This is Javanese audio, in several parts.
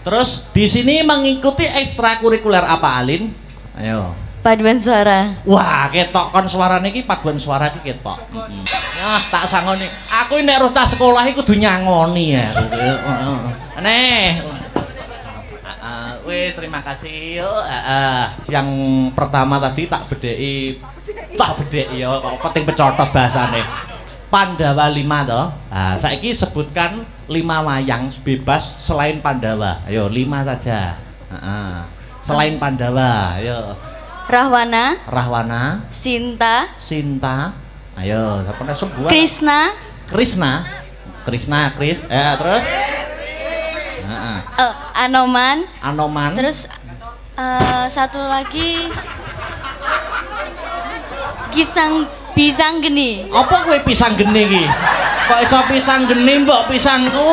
Terus di sini mengikuti ekstrakurikuler apa Alin? Ayo. Paduan suara. Wah, ketok kon suarane iki paduan suara iki ketok. Yah, tak sangoni. Aku nek rocah sekolah iki kudu nyangoni ya. Aneh. Weh, terima kasih. Yang pertama tadi tak bedheki ya kok penting pecotot bahasane. Pandawa 5 toh. Nah, saiki sebutkan 5 wayang bebas selain Pandawa. Ayo 5 saja. Selain Pandawa, ayo. Rahwana. Rahwana. Sinta. Sinta. Ayo, siapa sebuah? Krishna. Krishna. Krishna, Kris. Terus? Anoman. Anoman. Terus satu lagi pisang geni. Apa kowe pisang geni iki? Kok iso pisang geni mbok pisangku?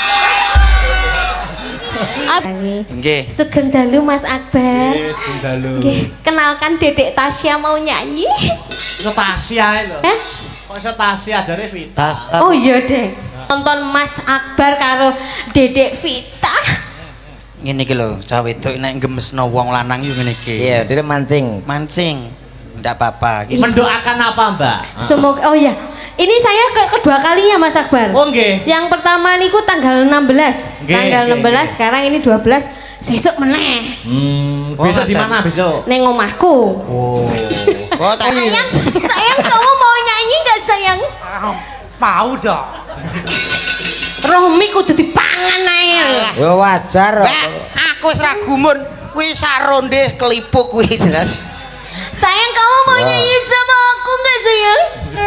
Nggih. Sugeng dalu Mas Akbar. Nggih, sugeng dalu. Nggih, kenalkan Dedek Tasya mau nyanyi. Iso Tasya lho. Kok iso Tasya jare Vita? Oh iya, Dek. Nonton Mas Akbar karo Dedek Vita. Ngene iki lho, cah wedok nek gemesno wong lanang yo ngene iki. Iya, dia mancing. Mancing. Ndak apa-apa. Mendoakan apa, Mbak? Semoga iya. Ini saya kedua kalinya Mas Akbar. Oh nggih. Yang pertama niku tanggal 16. Tanggal 16, sekarang ini 12. Sesuk meneh. Besok di mana besok? Neng omahku. Oh. Sayang kamu mau nyanyi gak sayang? Mau dong. Rohmi kudu dipangan ae. Yo wajar. Aku wis ra gumun, wis saronde kelipuk kuwi jelas. Sayang kamu mau nyanyi sama aku gak sayang?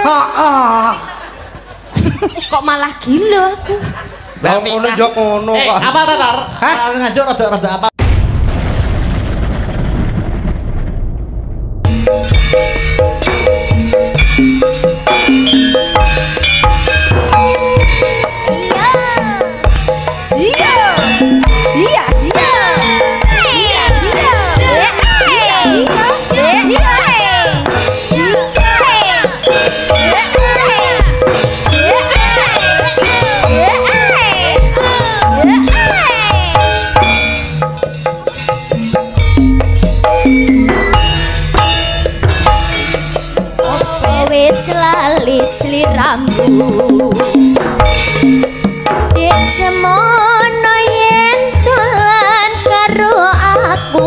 Kok malah gila aku. Lah ngono yo ngono kok. Apa Tatar? Hah? Ngajuk rada apa? Sliramu dek semono yen dolan karo aku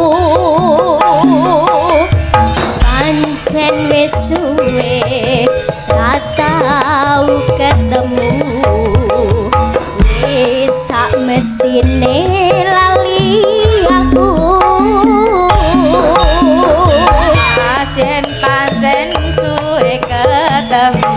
pancen wis suwe ra tau ketemu wis sak mestine lali aku pancen suwe ketemu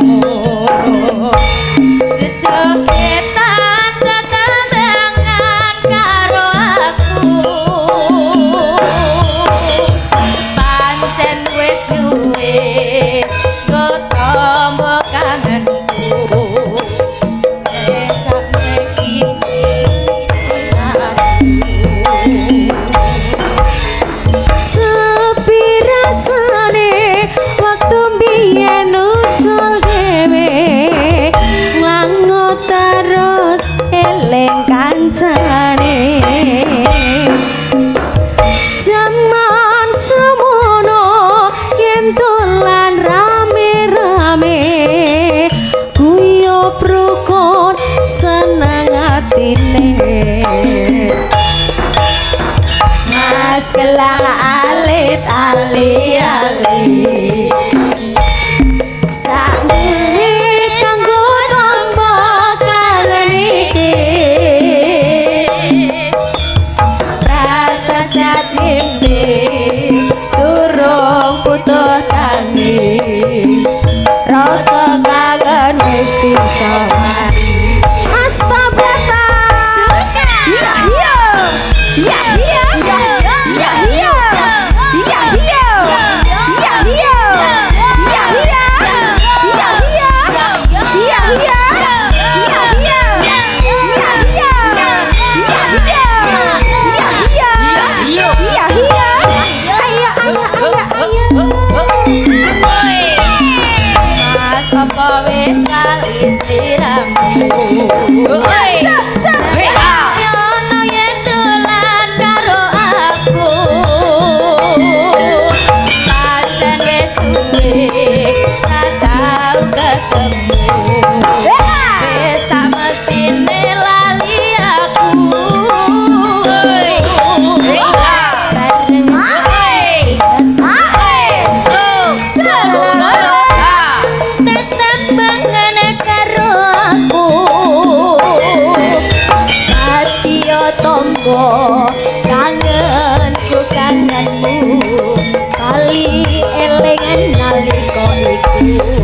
tombo kangenku kangenmu kali elengan nalika iku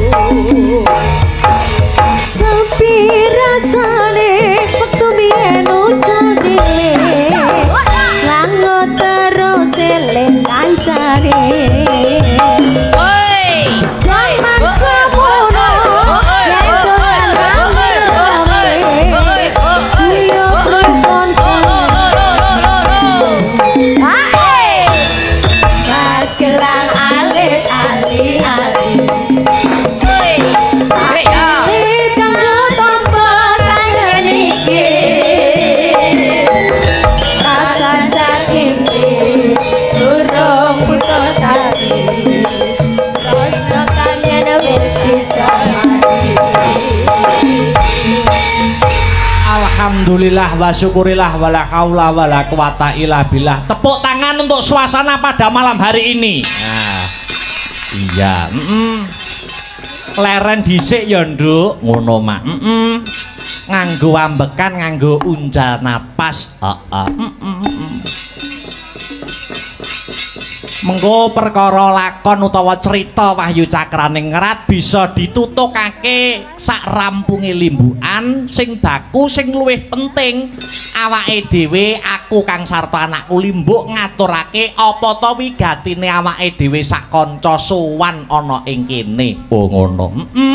sepi rasane wektu biyen ucap dhewe lango terus eling kancane zaman semono yen dolan rame yo pripun mas gelang alit ali ali Alhamdulillah wa syukurillah wala haula wala quwata illa billah. Tepuk tangan untuk suasana pada malam hari ini. Nah, iya, leren dhisik ya, Nduk. Ngono mak. Nganggo ambekan, nganggo unjal napas. Mengko perkara lakon utawa cerita Wahyu Cakraning Ngerat bisa ditutukake sak rampunge limbukan sing baku sing luwih penting awake dhewe aku Kang Sarto anakku limbuk ngaturake apa to wigatine awake dhewe sak kanca sowan ana ing kene. Oh ngono.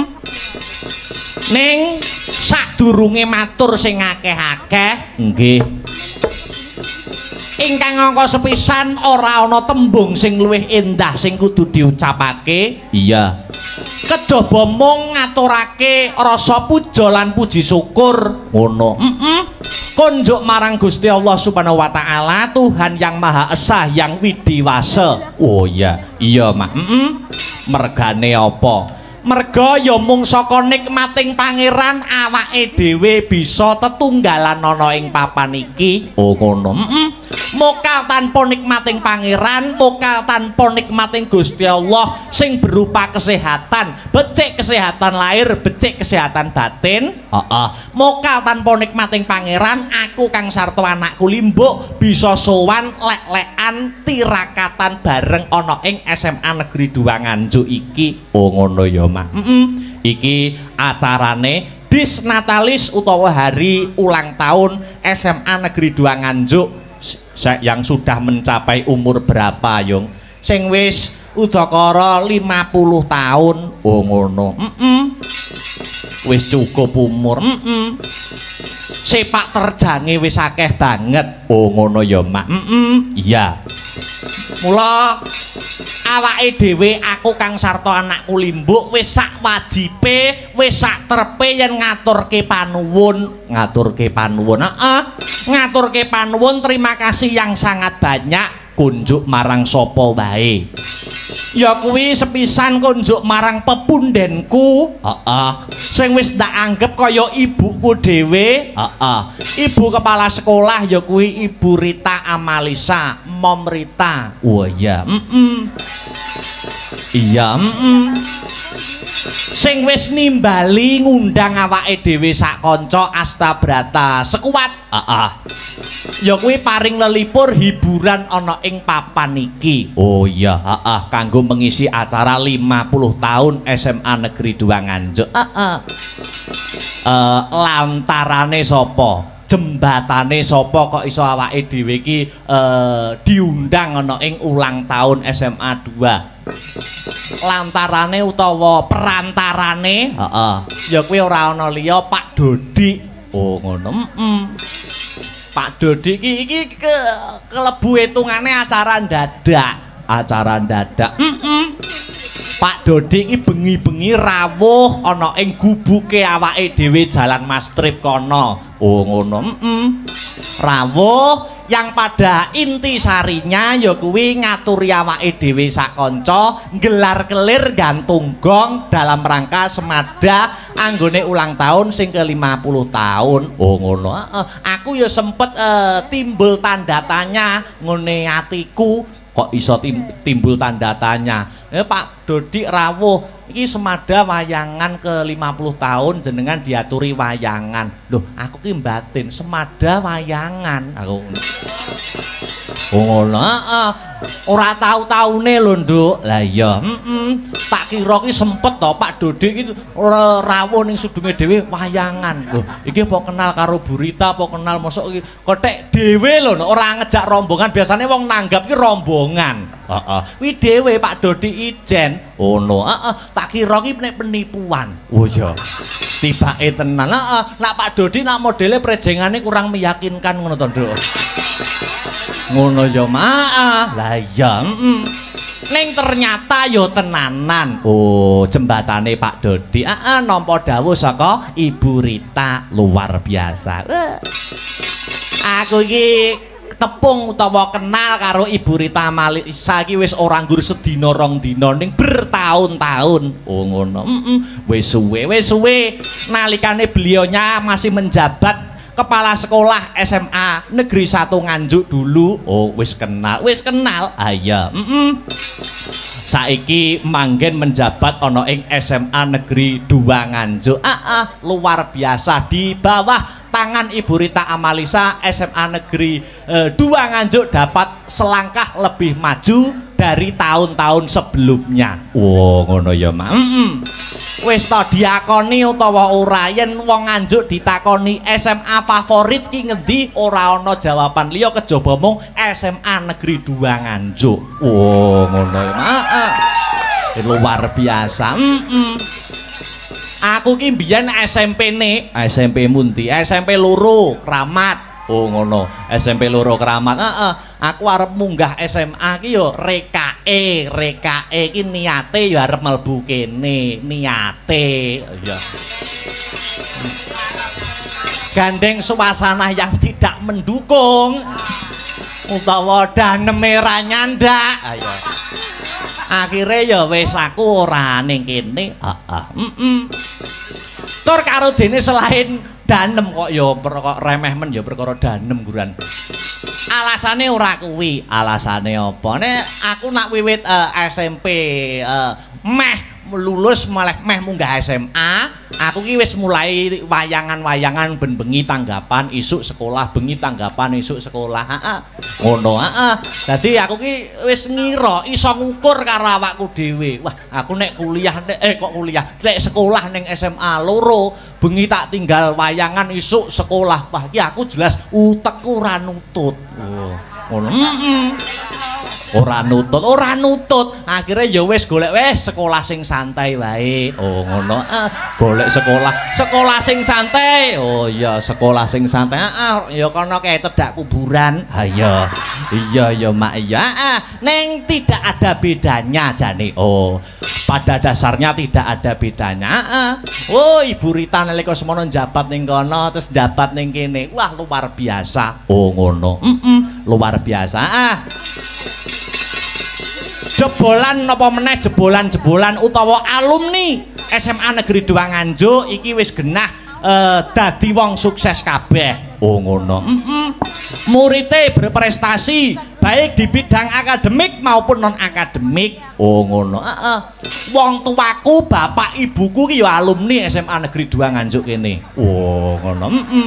Ning sadurunge matur sing akeh-akeh nggih ingkang angka sepisan ora ana tembung sing luwih endah sing kudu diucapake. Iya. Kejaba mung ngaturake rasa puja lan puji syukur. Ngono. Konjuk marang Gusti Allah Subhanahu wa taala, Tuhan yang Maha Esa, yang widiwasa. Oh iya, iya Mak. Mergane apa? Merga ya mung saka nikmating pangeran awake dhewe bisa tetunggalan ana ing papan iki. Oh ngono. Mokal tanpa nikmating pangeran, mokal tanpa nikmating Gusti Allah sing berupa kesehatan, becik kesehatan lahir, becik kesehatan batin. Mokal tanpa nikmating pangeran, aku Kang Sarto anakku limbuk bisa sowan lek-lekan tirakatan bareng ana ing SMA Negeri 2 Nganjuk iki. Oh ngono ya Mak. Iki acarane Disnatalis utawa hari ulang tahun SMA Negeri 2 Nganjuk yang sudah mencapai umur berapa Yung? Sing wis udakara 50 tahun. Oh ngono. Wis cukup umur. Sepak terjange wis akeh banget. Oh ngono ya Mak. Iya. Mula awake dhewe aku Kang Sarto anakku limbuk wis sak wajibe, wis sak trepe yen ngaturke panuwun, ngaturke panuwun terima kasih yang sangat banyak kunjuk marang sapa wae. Ya kuwi sepisan kunjuk marang pepundenku, sing wis ndak anggap kaya ibuku dhewe, ibu kepala sekolah ya kuwi Ibu Rita Amalisa, Mom Rita. Oh iya, iya, sing wis nimbali ngundang awake dhewe sak kanca Astabrata sekuat. Ya kuwi paring lelipur hiburan ana ing papan iki. Oh iya, kanggo mengisi acara 50 tahun SMA Negeri 2 Nganjuk. Lantarane sapa? Jembatane sapa kok iso awake dhewe iki diundang ana ing ulang tahun SMA 2. Lantarane utawa perantarane, ya kuwi ora ana liya Pak Dodi. Oh ngono. Pak Dodi iki kelebu hitungane acara dadak. Pak Dodi iki bengi-bengi rawuh ana ing gubuke awake dhewe Jalan Mastrip kono. Oh ngono. Rawuh yang pada intisarinya ya kuwi ngaturi awake dhewe sak kanca nggelar kelir gantung gong dalam rangka semada anggone ulang tahun sing ke-50 tahun. Oh ngono. Aku ya sempet timbul tanda tanya ngene atiku Kok iso timbul tanda tanya. Pak Dodi rawuh iki semada wayangan ke 50 tahun jenengan diaturi wayangan. Loh, aku ki batin semada wayangan. Aku ngono, ora tau-taune lho, Nduk. Lah iya, tak kira ki sempet to Pak Dodi iki rawuh ning sudunge dhewe wayangan. Loh, iki apa kenal karo Burita, apa kenal mosok iki kotek dhewe lho, ora ngejak rombongan. Biasane wong nanggap ki rombongan. Heeh. Kuwi dhewe Pak Dodi ijen. Ono, tak kira ki nek penipuan. Oh iya. Tibake tenan. Heeh. Nak Pak Dodi nak modele prejengane kurang meyakinkan ngono to, Nduk. Ngono ya maaf. Lah iya, ning ternyata ya tenanan. Oh, jembatane Pak Dodi. Nampa dawuh saka Ibu Rita luar biasa. Aku iki tepung utawa kenal karo Ibu Rita Amalisa iki wis ora nggur sedina rong dina ning bertahun-tahun. Oh ngono. Wis suwe nalikane beliaunya masih menjabat kepala sekolah SMA Negeri 1 Nganjuk dulu. Oh wis kenal. Iya. Saiki manggen menjabat ana ing SMA Negeri 2 Nganjuk. Luar biasa di bawah tangan Ibu Rita Amalisa SMA Negeri 2 Nganjuk dapat selangkah lebih maju dari tahun-tahun sebelumnya. Wow, ngono ya, Mak. Wis to diakoni utawa ora yen wong Nganjuk ditakoni SMA favorit ki ngendi ora ana jawaban liya kejaba mung SMA Negeri 2 Nganjuk. Wow, ngono ya, Mak. Luar biasa. Aku ki mbiyen SMP Munti, SMP loro Kramat. Oh ngono, SMP loro Kramat. Aku arep munggah SMA ki yo rekae ki niate yo arep mlebu kene, niate. Ya. Gandeng suasana yang tidak mendukung utawa daneme ra nyandak. Ayo. Akhire ya wis aku ora ning kene. Tur karo dene selain danem kok ya kok remeh men ya perkara danem guran. Alasane ora kuwi, alasane apa? Nek aku nak wiwit SMP meh lulus meh munggah SMA, aku ki wis mulai wayangan-wayangan ben bengi tanggapan isuk sekolah, bengi tanggapan isuk sekolah. Ngono, Dadi aku ki wis ngira iso ngukur karo awakku dhewe. Wah, aku nek kuliah nek sekolah ning SMA loro, bengi tak tinggal wayangan isuk sekolah. Wah, ki aku jelas utekku ora nutut. Ngono. Ora nutut. Akhirnya ya wis golek sekolah sing santai wae. Oh ngono. Golek sekolah sing santai. Oh iya, sekolah sing santai. Ya kono kae cedhak kuburan. Iya. Iya ya Mak iya. Neng tidak ada bedanya jane. Oh. Pada dasarnya tidak ada bedanya. Oh, Ibu Rita nalika semono njabat ning kono terus njabat ning kene. Wah, luar biasa. Oh ngono. Luar biasa. Jebolan apa meneh jebolan utawa alumni SMA Negeri 2 Nganjuk iki wis genah dadi wong sukses kabeh. Oh ngono. Muridé berprestasi baik di bidang akademik maupun non akademik. Oh ngono. Wong tuaku bapak ibuku ki ya alumni SMA Negeri 2 Nganjuk kene. Oh ngono.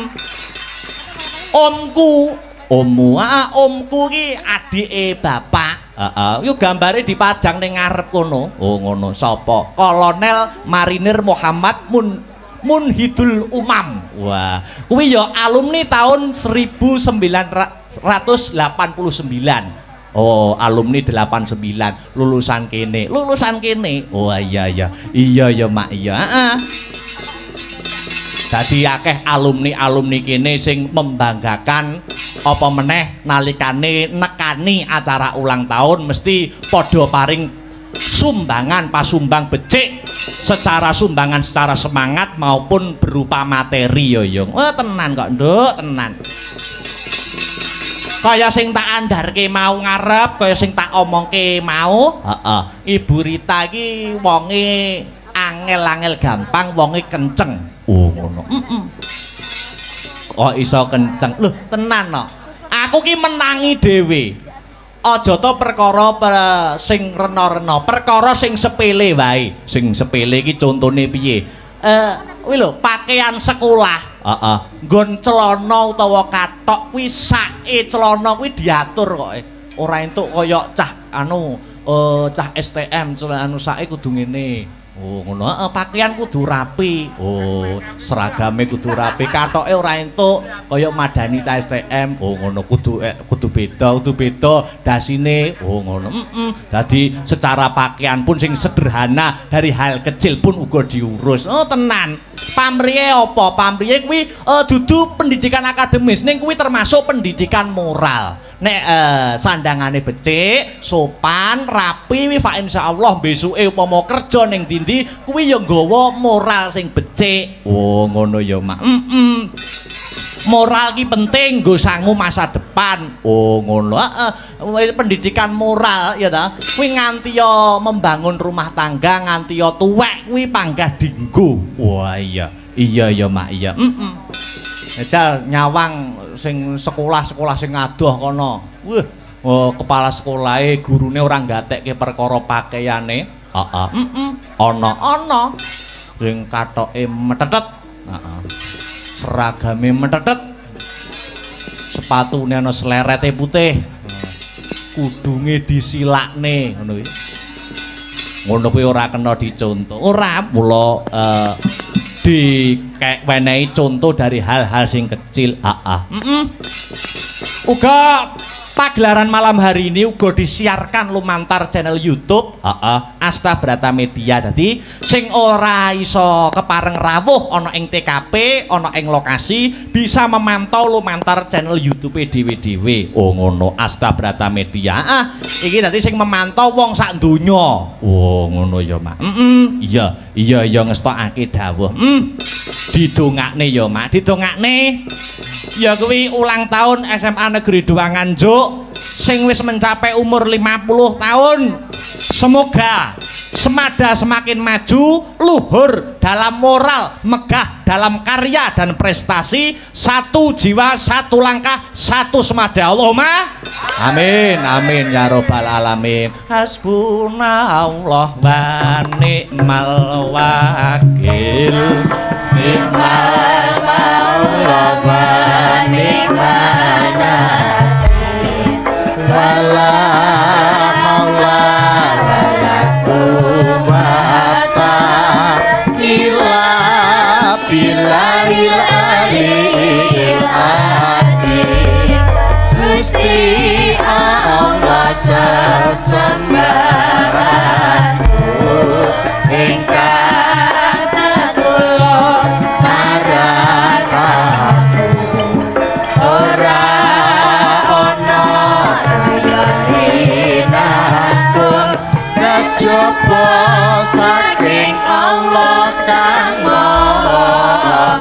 Omku ki adike bapak. Yuk gambare dipajang ning ngarep kono. Oh ngono. Sapa? Kolonel Marinir Muhammad Munhidul Umam. Wah, kuwi ya alumni tahun 1989. Oh, alumni 89, lulusan kene. Oh iya ya Mak iya. Dadi akeh alumni kene sing membanggakan. Apa meneh nalikane nekani acara ulang tahun mesti padha paring sumbangan pasumbang becik secara semangat maupun berupa materi yo. Tenan kok Nduk, tenan. Kaya sing tak andharke mau ngarep, kaya sing tak omongke mau, Ibu Rita iki wonge angel-angel gampang, wonge kenceng. Oh ngono. Kok iso kenceng? Loh, tenan no. Aku ki menangi dhewe. aja to perkara sing rena-rena, perkara sing sepele wae. Sing sepele iki contone piye? Kuwi lho, pakaian sekolah. Heeh. Nggon celana utawa kathok kuwi sake celana kuwi diatur kok. Ora entuk kaya cah cah STM celana sake kudu ngene. Oh ngono, pakaian kudu rapi. Oh, seragame kudu rapi, kathoke ora entuk kaya madani cah STM. Oh ngono, kudu beda, dasine. Oh ngono. Dadi secara pakaian pun sing sederhana, dari hal kecil pun uga diurus. Oh tenan. Pamriye apa? Pamriye kuwi dudu pendidikan akademis, ning kuwi termasuk pendidikan moral. Nek sandangane becik, sopan, rapi wi fa insyaallah besuke upama kerja ning ndi kuwi ya nggawa moral sing becik. Oh ngono ya Mak. Moral ki penting nggo sangu masa depan. Oh ngono. Pendidikan moral ya ta. Kuwi nganti ya membangun rumah tangga nganti ya tuwek kuwi panggah dinggo. Wah iya. Iya ya Mak, iya. Ejal nyawang sing sekolah-sekolah sing adoh kono. Wah, kepala sekolahe gurune ora nggatekke perkara pakaiane. Heeh. Ana. Sing kathoke metetet. Heeh. Seragame metetet. Sepatune ana slerete putih. Kudunge disilakne ngono kuwi. Ngono kuwi ora kena dicontoh. Ora kula diwenehi contoh dari hal-hal sing kecil. Uga pagelaran malam hari ini uga disiarkan lumantar channel YouTube Asta Brata Media. Dadi sing ora iso kepareng rawuh ana ing TKP, ana ing lokasi bisa memantau lumantar channel YouTube dhewe-dhewe. Oh ngono, Asta Brata Media. Iki dadi sing memantau wong sak donya. Oh ngono ya Mak. Iya ngestokake dawuh. Didongakne ya Mak, didongakne. Ya kuwi ulang tahun SMA Negeri 2 Nganjuk sing wis mencapai umur 50 tahun. Semoga semada semakin maju, luhur dalam moral, megah dalam karya dan prestasi, satu jiwa, satu langkah, satu semada. Allahumma amin, amin ya robbal alamin. Hasbunallah wa ni'mal wakil. Ni'mal maula wa ni'man nasir. Wala haula wala quwwata illa billahil aliyil azim. Gusti Allah sesembahanku ingkang tetulung marang aku. Ora ana kaya rinaku kejaba saking Allah kang maha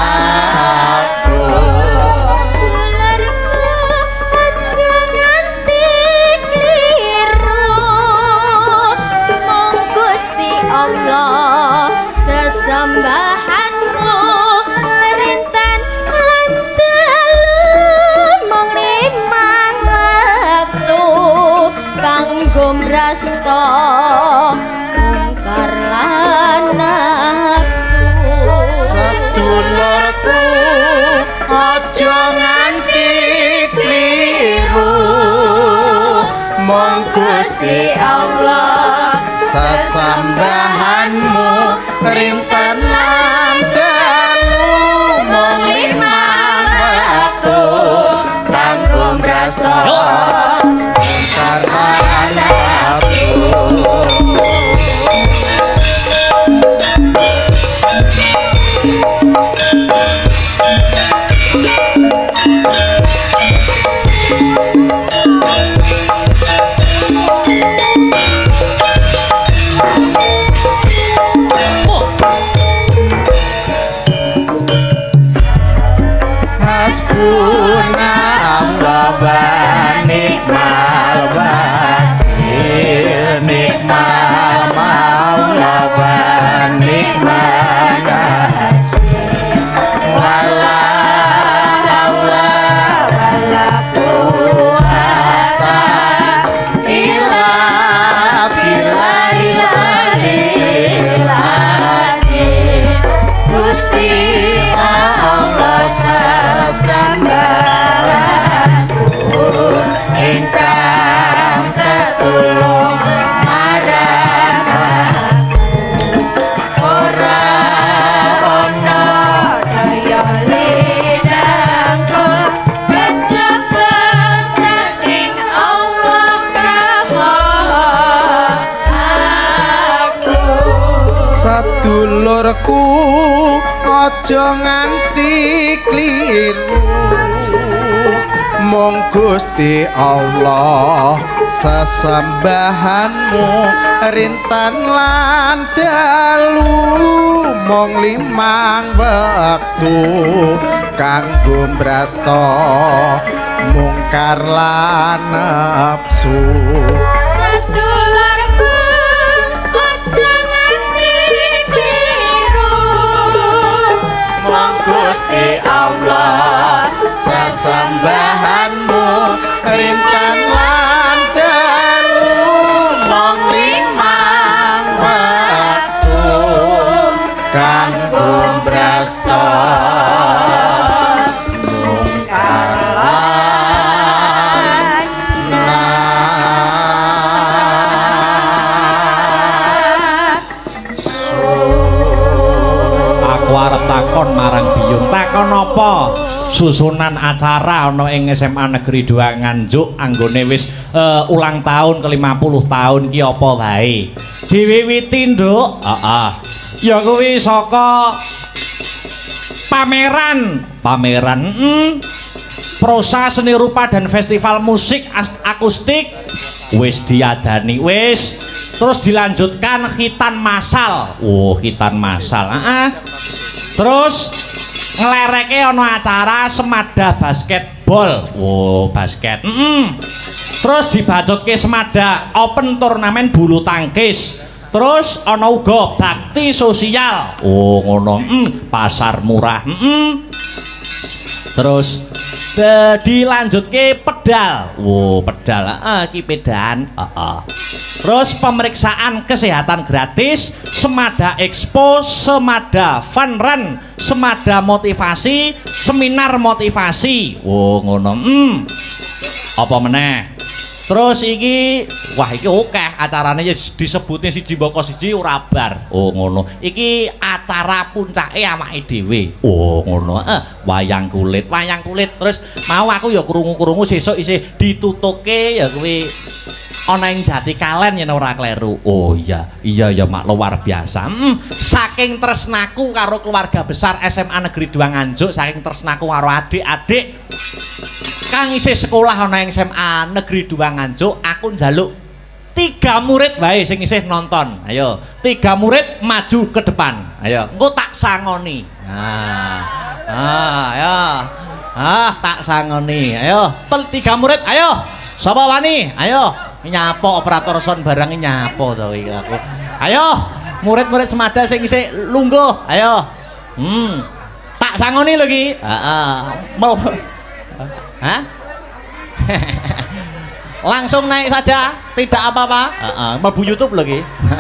agung. Ularmu aja nganti kliru, mong Gusti Allah sesembahanmu rintan lan dalu mong 5 waktu kanggo mrasta mungkar lan nafsu. Sedulurku aja nganti kliru, mong Gusti Allah sesembahanmu rintan lan dalu mong 5 waktu kanggo mrasta mungkar lan nafsu. Hasbunallah wa aja nganti kliru mung Gusti Allah sesembahanmu rintan lan dalu mung 5 wektu kanggo mbrasta mungkar lan nafsu sedulurku aja nganti kliru mung Gusti Allah sesembahanmu rintan lan dalu mung 5 wektu kanggo mbrasta mungkar lan nafsu. Aku arep takon marang Biyung, takon apa? Susunan acara ana ing SMA Negeri 2 Nganjuk anggone wis ulang tahun ke-50 tahun ki apa wae. Diwiwiti, Nduk. Heeh. Ya kuwi saka pameran prosa seni rupa dan festival musik akustik wis diadani wis. Terus dilanjutkan khitan massal. Oh, khitan massal. Terus nglereke ana acara semada basketball. Oh, basket. Terus dibacotke semada open turnamen bulu tangkis. Terus ana uga bakti sosial. Oh, ngono. Pasar murah. Terus dilanjutke pedal. Oh, pedal. Ki pedan. Terus pemeriksaan kesehatan gratis, semada expo, semada fun run, semada motivasi, seminar motivasi. Oh, ngono. Apa meneh? Terus iki, wah iki akeh acarane disebutne siji mboko siji ora bar. Oh, ngono. Iki acara puncake awake dhewe. Oh, ngono. Wayang kulit. Terus mau aku ya krungu-krungu sesuk isih ditutupke ya kuwi ana ing Jatikalen yen ora kleru. Oh iya ya mak luar biasa. Saking tresnaku karo keluarga besar SMA Negeri 2 Nganjuk, saking tresnaku karo adik-adik kang isih sekolah ana ing SMA Negeri 2 Nganjuk, aku njaluk 3 murid wae sing isih nonton. Ayo, 3 murid maju ke depan. Ayo, engko tak sangoni. Ayo. Tak sangoni. Ayo, 3 murid. Ayo. Sapa wani? Ayo. Nyapa operator sound barang nyapa to iki aku. Ayo, murid-murid semada sing isih lungguh. Ayo. Tak sangoni lho iki. Hah? Langsung naik saja, tidak apa-apa. Mlebu YouTube lho iki.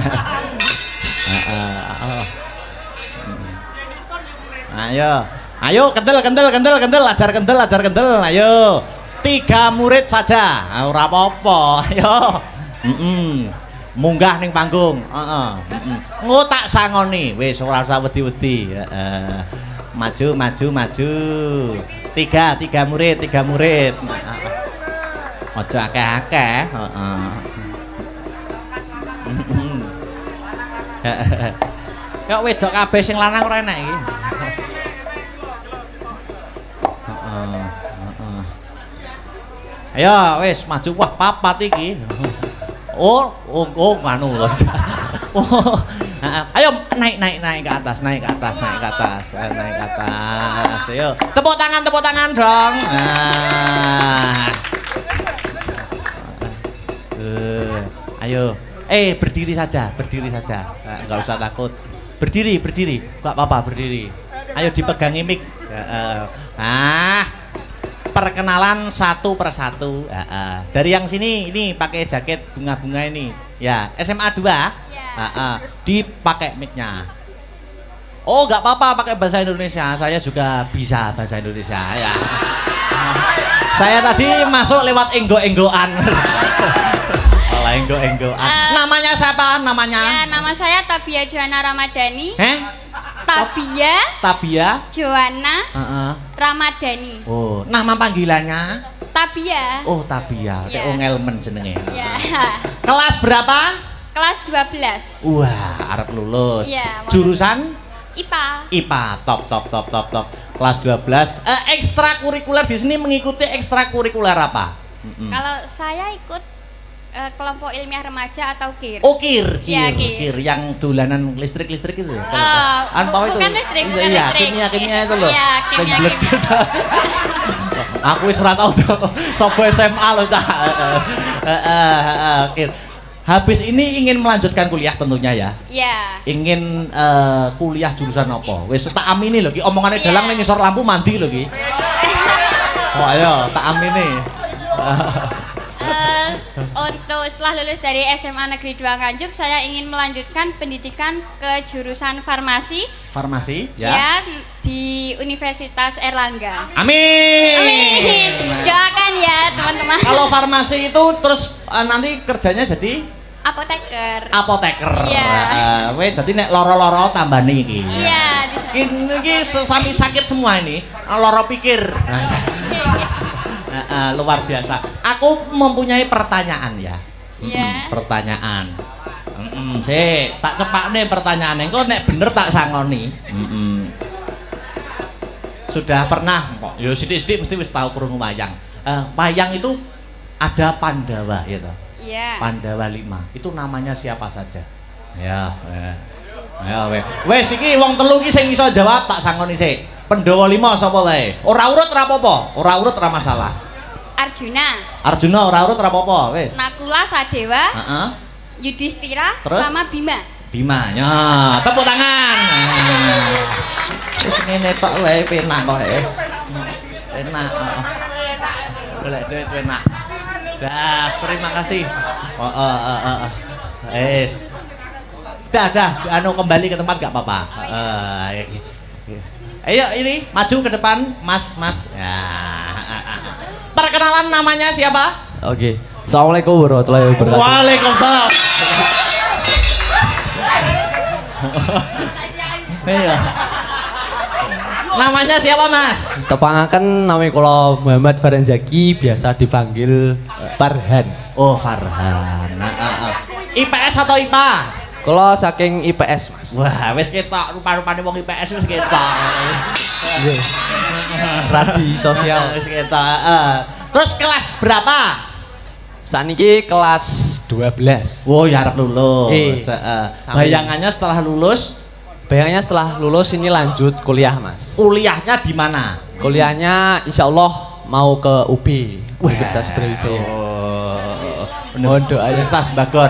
Ayo, kendel, ajar kendel. Ayo. 3 murid saja, ora apa-apa. Ayo. Munggah ning panggung. Engko tak sangoni, wis ora usah wedi-wedi. Maju. 3 murid. Aja akeh-akeh. Kok wedok kabeh sing lanang ora enak iki. Ayo wis maju, wah papat iki. Oh nganu lho. Ayo naik ke atas. Ayo tepuk tangan dong. Ayo berdiri saja. Enggak usah takut. Berdiri. Enggak apa-apa berdiri. Ayo dipegangi mic. Perkenalan satu persatu. Dari yang sini ini pakai jaket bunga-bunga ini. Ya, SMA 2. Ya. Dipakai mic-nya. Oh, enggak apa-apa pakai bahasa Indonesia. Saya juga bisa bahasa Indonesia ya. Saya tadi masuk lewat enggo-enggoan. Enggo-enggoan. Namanya siapa namanya? Ya, nama saya Tabia Joanna Ramadhani. Tabia Joanna Ramadhani. Oh, nama panggilannya? Tabia. Oh, Tabia. Kayak ngelmen jenenge. Iya. Kelas berapa? Kelas 12. Wah, arep lulus. Iya. Jurusan? IPA. IPA, top. Kelas 12. Ekstrakurikuler di sini mengikuti ekstrakurikuler apa? Kalau saya ikut kelompok ilmiah remaja atau KIR. Oh, KIR. Iya, KIR yang dolanan listrik itu. Bukan listrik, bukan listrik. Kimia itu loh. Iya, kimia. Aku wis ora tau sapa SMA loh, Cak. KIR. Habis ini ingin melanjutkan kuliah tentunya ya. Iya. Ingin kuliah jurusan apa? Wis tak amini lho ki, omongane dalang ning ngisor lampu mandi lho ki. Oh ayo, tak amini. Untuk setelah lulus dari SMA Negeri 2 Nganjuk, saya ingin melanjutkan pendidikan ke jurusan farmasi. Farmasi, ya. Ya, di Universitas Erlangga. Amin. Amin. Doakan ya, teman-teman. Kalau farmasi itu terus nanti kerjanya jadi apoteker. Apoteker. Iya. Weh, jadi nek loro-loro tambani iki. Iya, Ini sesami sakit semua ini, loro pikir. Luar biasa. Aku mempunyai pertanyaan ya. Iya. Pertanyaan. Tak cepakne pertanyaane. Engko nek bener tak sangoni. Sudah pernah kok. Ya sithik-sithik mesti wis tahu krungu wayang. Wayang itu ada Pandawa gitu. Iya. Pandawa 5. Itu namanya siapa saja? Ya. Ya wes iki wong telu iki sing iso jawab tak sangoni sik. Pandhawa 5 sapa wae? Ora urut ora apa-apa. Ora urut ora masalah. Arjuna Ora urut ora apa-apa, wis. Nakula Sadewa, Heeh. Yudhistira, Terus? sama Bima. Bima. Ya, tepuk tangan. Wis ngene tok wae penak kok. Enak. Golek duit enak. Dah, terima kasih. Wes. Dah, anu kembali ke tempat gak apa-apa. Ayo ini maju ke depan, Mas. Ya. Perkenalan namanya siapa? Oke. Assalamualaikum warahmatullahi wabarakatuh. Waalaikumsalam. Iya. Namanya siapa, Mas? Tepangaken nami kula Muhammad Faranzaki, biasa dipanggil Farhan. Oh, Farhan. IPS atau IPA? Kula saking IPS, Mas. Wah, wis ketok rupa-rupane wong IPS wis ketok. Nggih. Radi sosial. Wis ketok. Terus kelas berapa? Saniki kelas 12. Oh, ya arep lulus. Bayangannya setelah lulus, setelah lulus ini lanjut kuliah, Mas. kuliahnya di mana? Kuliahnya insya Allah mau ke UB, Universitas Brawijaya. Mohon doanya. Universitas Bogor.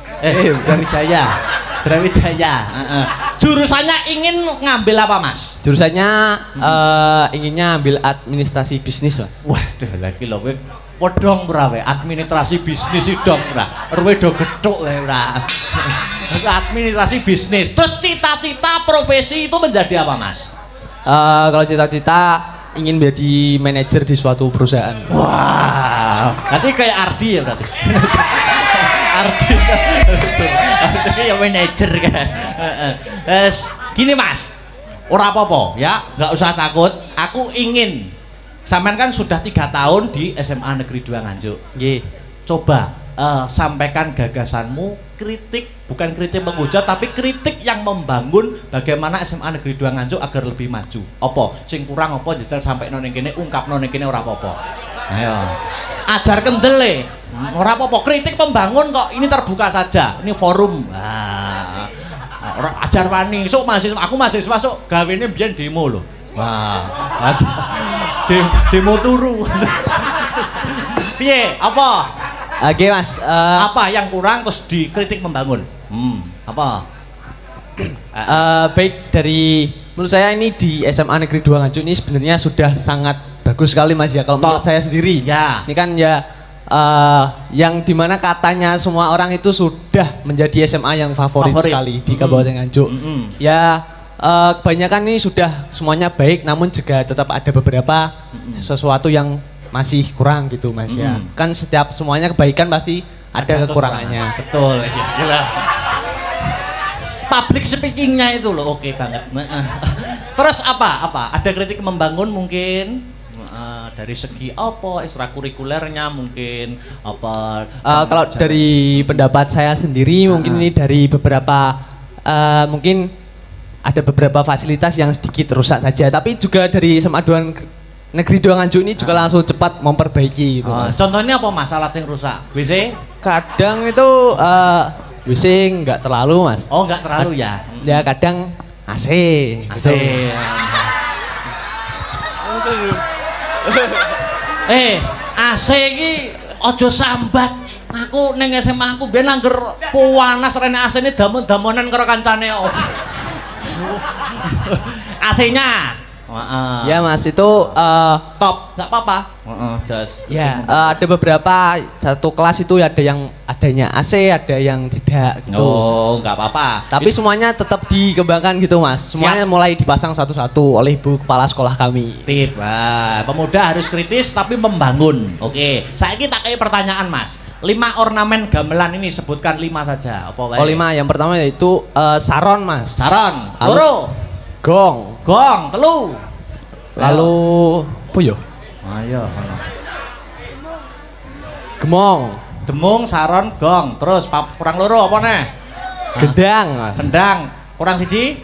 Brawijaya. Jurusannya ingin ngambil apa, Mas? Jurusannya inginnya ambil administrasi bisnis, Mas. Waduh, lagi lho kowe podong ora we administrasi bisnis dong ora. Ruwe do gethuk wae ora. Administrasi bisnis. Terus cita-cita profesi itu menjadi apa, Mas? Kalau cita-cita ingin menjadi manajer di suatu perusahaan. Wah, berarti kayak Ardi ya berarti. Ardi ya manajer kan. Gini, Mas, ora apa-apa ya, nggak usah takut. Aku ingin, sampean kan sudah 3 tahun di SMA Negeri 2 Nganjuk. Nggih. Coba sampaikan gagasanmu, kritik, bukan kritik menghujat tapi kritik yang membangun bagaimana SMA Negeri 2 Nganjuk agar lebih maju. Apa sing kurang, apa jajal sampai ning kene, ungkapno ning kene ora apa-apa. Ayo. Ajar kendele. Ora apa-apa, kritik pembangun kok, ini terbuka saja. Ini forum. Ajar wani, sok mahasiswa, aku mahasiswa sok gawene mbiyen demo lho. Wah. Demo turu. Piye? Apa? Oke, Mas. Apa yang kurang terus dikritik membangun? Apa? Baik, dari menurut saya ini di SMA Negeri 2 Nganjuk ini sebenarnya sudah sangat bagus sekali, Mas ya. Kalau menurut saya sendiri. Ya. Ini kan ya yang dimana katanya semua orang itu sudah menjadi SMA yang favorit. Sekali di Kabupaten Nganjuk. Ya, kebanyakan ini sudah semuanya baik, namun juga tetap ada beberapa sesuatu yang masih kurang gitu, Mas ya. Kan setiap semuanya kebaikan pasti ada kekurangannya. Betul, ya. Public speakingnya itu loh, oke banget. Terus apa? Ada kritik membangun mungkin? Dari segi apa ekstrakurikulernya mungkin apa? Kalau dari pendapat saya sendiri mungkin ini dari beberapa mungkin ada beberapa fasilitas yang sedikit rusak saja. Tapi juga dari SMA Negeri 2 Nganjuk ini juga langsung cepat memperbaiki gitu, Mas. Contohnya apa Mas alat yang rusak? WC? Kadang itu WC nggak terlalu, Mas. Oh, nggak terlalu ya? Ya kadang AC. AC. AC iki aja sambat. Aku ning SMA aku ben angger panas rene AC-ne damon-damonan karo kancane. AC-nya. Ya Mas, itu top, nggak apa-apa. Just. Ya, ada beberapa satu kelas itu ada yang adanya AC, ada yang tidak gitu. Oh, nggak apa-apa. Tapi semuanya tetap dikembangkan gitu, Mas. Semuanya mulai dipasang satu-satu oleh Ibu Kepala Sekolah kami. Tip, pemuda harus kritis tapi membangun. Oke, saya tak kayak pertanyaan, Mas. 5 ornamen gamelan ini sebutkan 5 saja. Apa Oh, 5. Yang pertama yaitu saron, Mas. Saron. Loro. Gong. Gong. Telu. Lalu apa yo? Ayo. Gemong. Demung, saron, gong. Terus kurang loro apa nih? Gendang, Mas. Gendang. Kurang siji?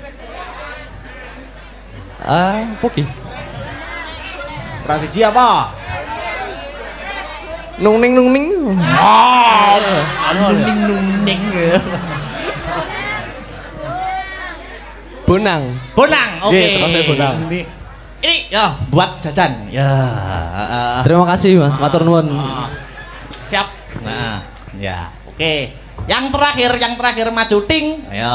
Poki. Kurang siji apa? Nungning. Oh, nungning. Bonang. Oke. Terus saya bonang. Ini ya buat jajan. Ya. Terima kasih, Mas. Matur nuwun. Siap. Nah, ya. Oke. Yang terakhir maju ting. Ayo.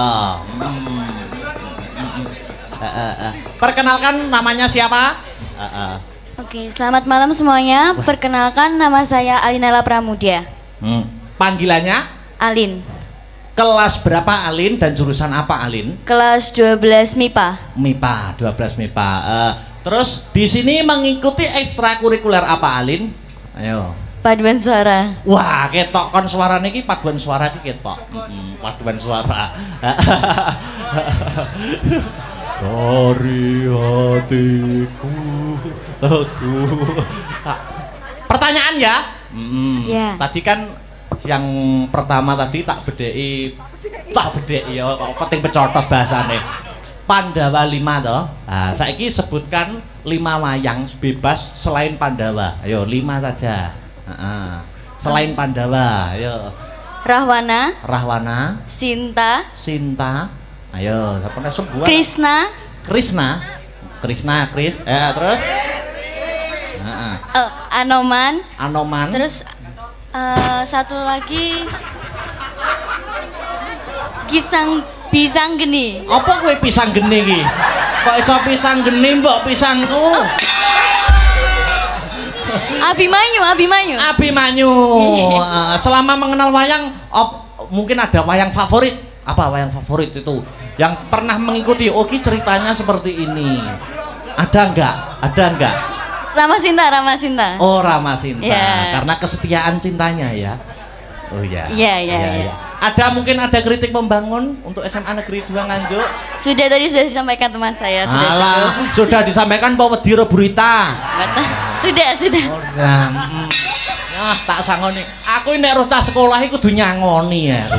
Perkenalkan namanya siapa? Oke, selamat malam semuanya. Perkenalkan nama saya Alinela Pramudia. Panggilannya? Alin. Kelas berapa Alin dan jurusan apa Alin? Kelas 12 MIPA. MIPA, 12 MIPA. Terus di sini mengikuti ekstrakurikuler apa Alin? Ayo. Paduan suara. Wah, ketok kon suarane iki paduan suara iki ketok. Paduan suara. Dari hatiku. Pertanyaan ya? Ya. Tadi kan yang pertama tadi tak bedeki ya kok penting pecotot bahasane. Pandawa 5 toh. Nah, saiki sebutkan 5 wayang bebas selain Pandawa. Ayo 5 saja. Selain Pandawa, ayo. Rahwana. Sinta. Ayo, siapa sebuah? Krishna. Terus? Anoman. Terus satu lagi pisang geni. Apa kowe pisang geni iki? Kok iso pisang geni mbok pisangku? Abimanyu. Selama mengenal wayang, mungkin ada wayang favorit. Apa wayang favorit itu? Yang pernah mengikuti Oki ceritanya seperti ini. Ada enggak? Rama Sinta. Oh, Rama Sinta. Yeah. Karena kesetiaan cintanya ya. Oh ya. Iya. Ada mungkin kritik membangun untuk SMA Negeri 2 Nganjuk? Sudah disampaikan teman saya. Sudah disampaikan bahwa Wediro Burita. Sudah. Tak sangoni. Aku nek rocah sekolah iku kudu nyangoni ya.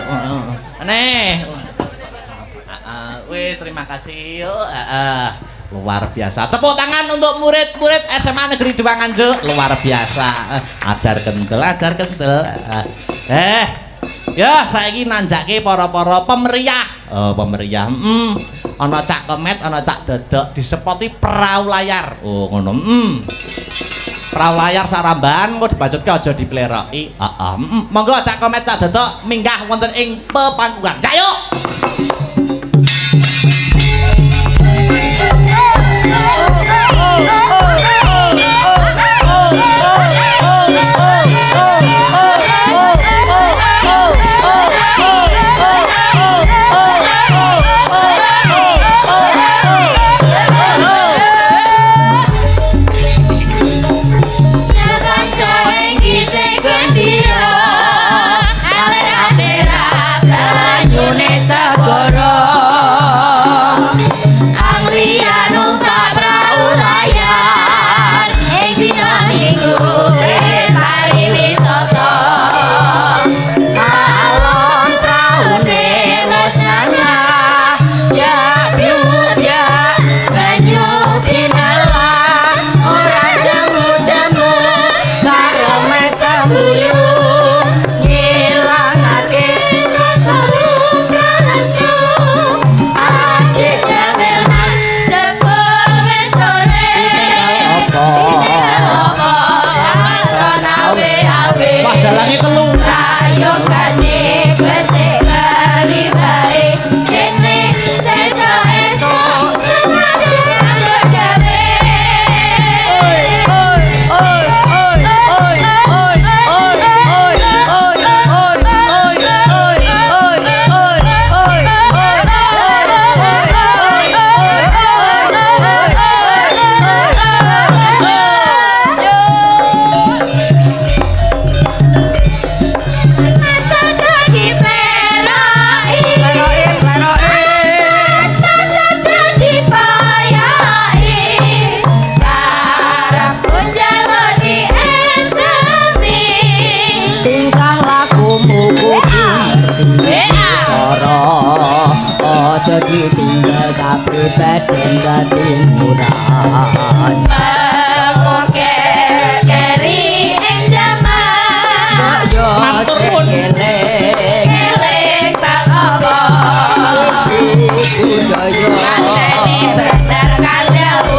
Terima kasih. Luar biasa. Tepuk tangan untuk murid-murid SMA Negeri 2 Nganjuk. Luar biasa. Ajar kentel. Ya, saiki nanjake para pemeriah. Pemeriah. Ana cak kemet, ana cak dodok disepoti perahu layar. Oh, ngono. Perahu layar saramban kok dibacutke aja dipleroki. Monggo cak kemet, cak dodok minggah wonten ing pepangkuan. Ayo. Sago ditinggal tapi badan dadi murah. Mengkoke keri ing jaman Yo Maturun. eling tak apa budaya nganteni bener kandamu.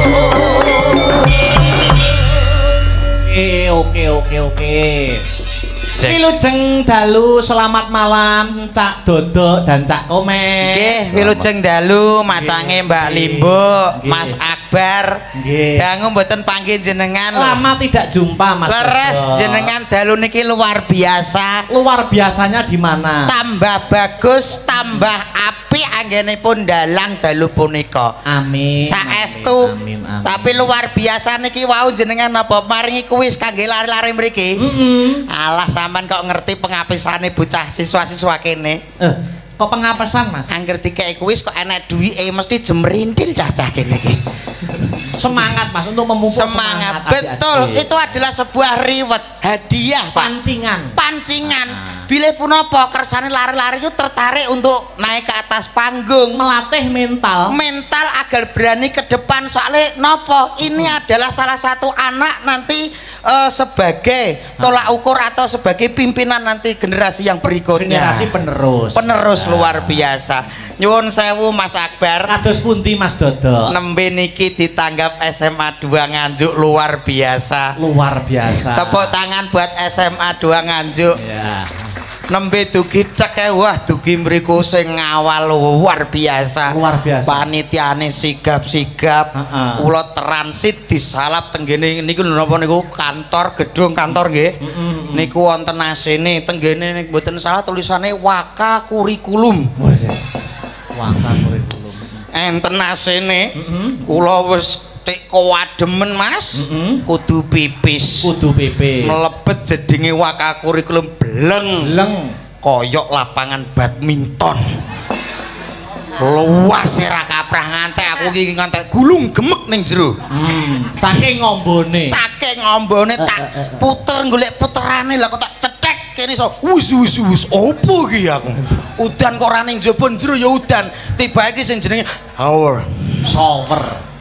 Oke. Wilujeng dalu selamat malam Cak Dodok dan Cak Komeng. Nggih, wilujeng dalu macange Mbak Limbo, Mas Akbar. Nggih. Dangu mboten panggih jenengan. Lama tidak jumpa Mas. Leres Dodok. jenengan dalu niki luar biasa. Luar biasanya di mana? Tambah bagus, tambah apik anggenipun dalang dalu punika. Amin. Saestu. Amin. Tapi luar biasa niki wau jenengan napa maringi kuis kangge lari-lari mriki. Alah sampean kok ngerti pengapisane bocah siswa-siswa kene. Kok pengapesan Mas? Angger dikei kuis kok enek duwike mesti jemrintil cah-cah kene iki. Semangat Mas untuk memupuk Semangat. adik-adik. Betul, itu adalah sebuah reward, hadiah, Pak. Pancingan. Bilih punapa kersane lari-lari itu tertarik untuk naik ke atas panggung, Melatih mental. mental agar berani ke depan. Soalnya nopo ini adalah salah satu anak nanti sebagai tolak ukur atau sebagai pimpinan nanti generasi yang berikutnya. Generasi penerus. Luar biasa. Nyuwun sewu Mas Akbar. Kados pundi Mas Dodok? Nembe niki ditanggap SMA 2 Nganjuk luar biasa. Luar biasa. Tepuk tangan buat SMA 2 Nganjuk. Ya. Nembe dugi cek wah dugi mriku sing ngawal luar biasa. Luar biasa. Panitiane sigap-sigap. Kula transit disalap tenggene niku lho napa niku gedung kantor nggih. Niku wonten asine tenggene niku mboten salah tulisane Waka Kurikulum. Waka Kurikulum. Enten asine. Kula wis tik kowademen Mas. Kudu pipis. Mlebet jedinge Waka Kurikulum bleng koyok lapangan badminton. Luas ra kaprah ngantek aku iki ngantek gulung gemek ning jero. Saking ngombone Tak puter golek puterane lah kok tak cetek kene iso wus opo iki aku. Udan kok ora ning jaba jero ya udan. Tiba iki sing jenenge shower.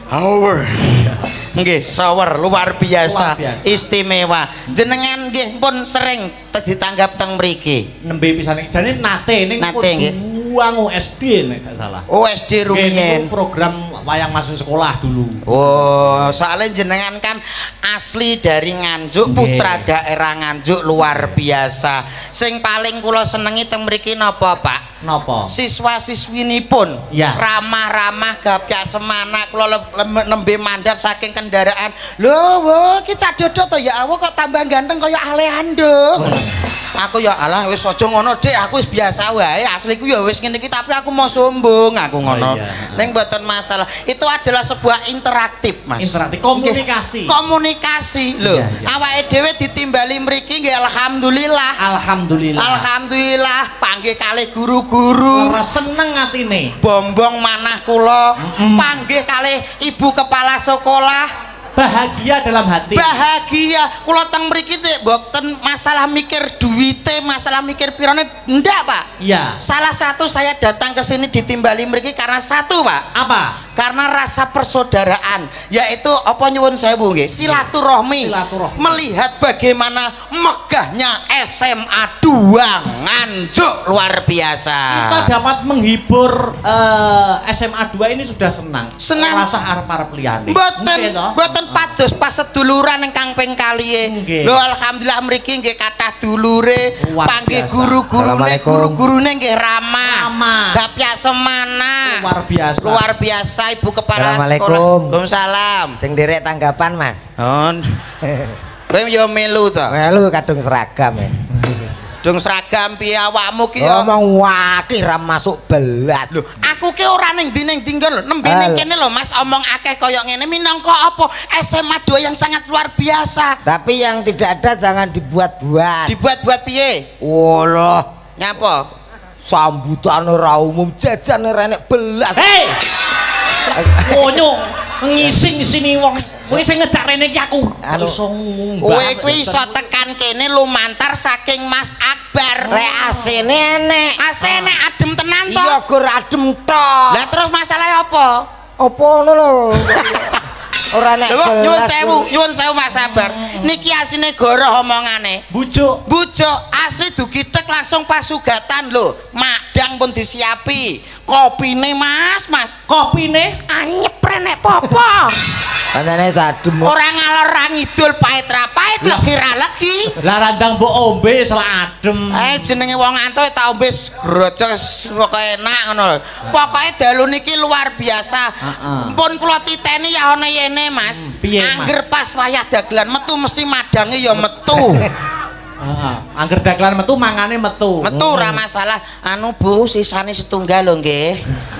Nggih, shower luar biasa, istimewa. Jenengan nggih pun sering ditanggap teng mriki. Nembe pisane jane nate ning Kuduang SD nek gak salah. Oh, SD rumiyin. Program wayang masuk sekolah dulu. Oh, soalnya jenengan kan asli dari Nganjuk, putra daerah Nganjuk luar biasa. Sing paling kula senengi teng mriki napa, Pak? Napa? Siswa-siswinipun ramah-ramah gapyak semana. Kula nembe mandhap saking kendaraan. Lho, iki Cak Dodok to ya Allah kok tambah ganteng kaya Aleando. Aku ya alah wis aja ngono Dik, aku wis biasa wae. Asliku ya wis ngene iki tapi aku mau sombong aku ngono. Ning mboten masalah. Itu adalah sebuah interaktif, Mas. Interaktif komunikasi lho. Awake dhewe ditimbali mriki nggih alhamdulillah. Alhamdulillah panggih kalih guru-guru. Seneng atine. Bombong manah kula panggih kalih ibu kepala sekolah. Bahagia dalam hati. Bahagia. Kula teng mriki mboten masalah mikir duwite, masalah mikir pirane ndak, Pak. Iya. Salah satu saya datang ke sini ditimbali mriki karena satu, Pak. Apa? Karena rasa persaudaraan, yaitu apa nyuwun sewu nggih, silaturahmi. Melihat bagaimana megahnya SMA 2 Nganjuk luar biasa. Kita dapat menghibur SMA 2 ini sudah senang. Rasa arep-arep liyane. Mboten pados pas seduluran ingkang ping kaliye. Lho alhamdulillah mriki nggih kathah dulure, panggih guru-gurune nggih ramah. Gapyak semana. Luar biasa Ibu Kepala Sekolah. Waalaikumsalam. Sing nderek tanggapan, Mas. Kowe yo melu to? Melu kadung seragam ya. Dung seragam piye awakmu ki omong wakih ra masuk belas. Lho, aku ki ora ning ndi ning tinggal nembe ning kene lho Mas omong akeh kaya ngene minangka apa SMA 2 yang sangat luar biasa. Tapi yang tidak ada jangan dibuat-buat. Dibuat-buat piye? Walah, nyapa? Sambutan ora umum, jajan ora enek belas. Hei! Monyong. ngisi-ngisini wong. Kowe sing ngejak rene iki aku. Iso kowe kuwi iso tekan kene lumantar saking Mas Akbar. Lek asine enek. AC nek adem tenan to. Iya gur adem tok. Lah terus masalahnya apa? Apa ngono lho. Ora nek nyuwun sewu Mas Sabar. Niki asine goroh omongane. Bujuk asli dugi tek langsung pasugatan lho. Madang pun disiapi. Kopine Mas. Kopine anyep renek popo. Andane sadem. Ora ngalor ra ngidul pahit ra pahit legi. Lah randang mbok ombe selak adem. Jenenge wong antuk tak ombe grocos pokoke enak ngono lho. Pokoke dalu niki luar biasa. Pun kula titeni ya ana yene Mas. Angger pas wayah dagelan metu mesti madange ya metu. Angger dagelan metu mangane metu. Metu ora masalah. Anu Bu, sisane setunggal lho nggih.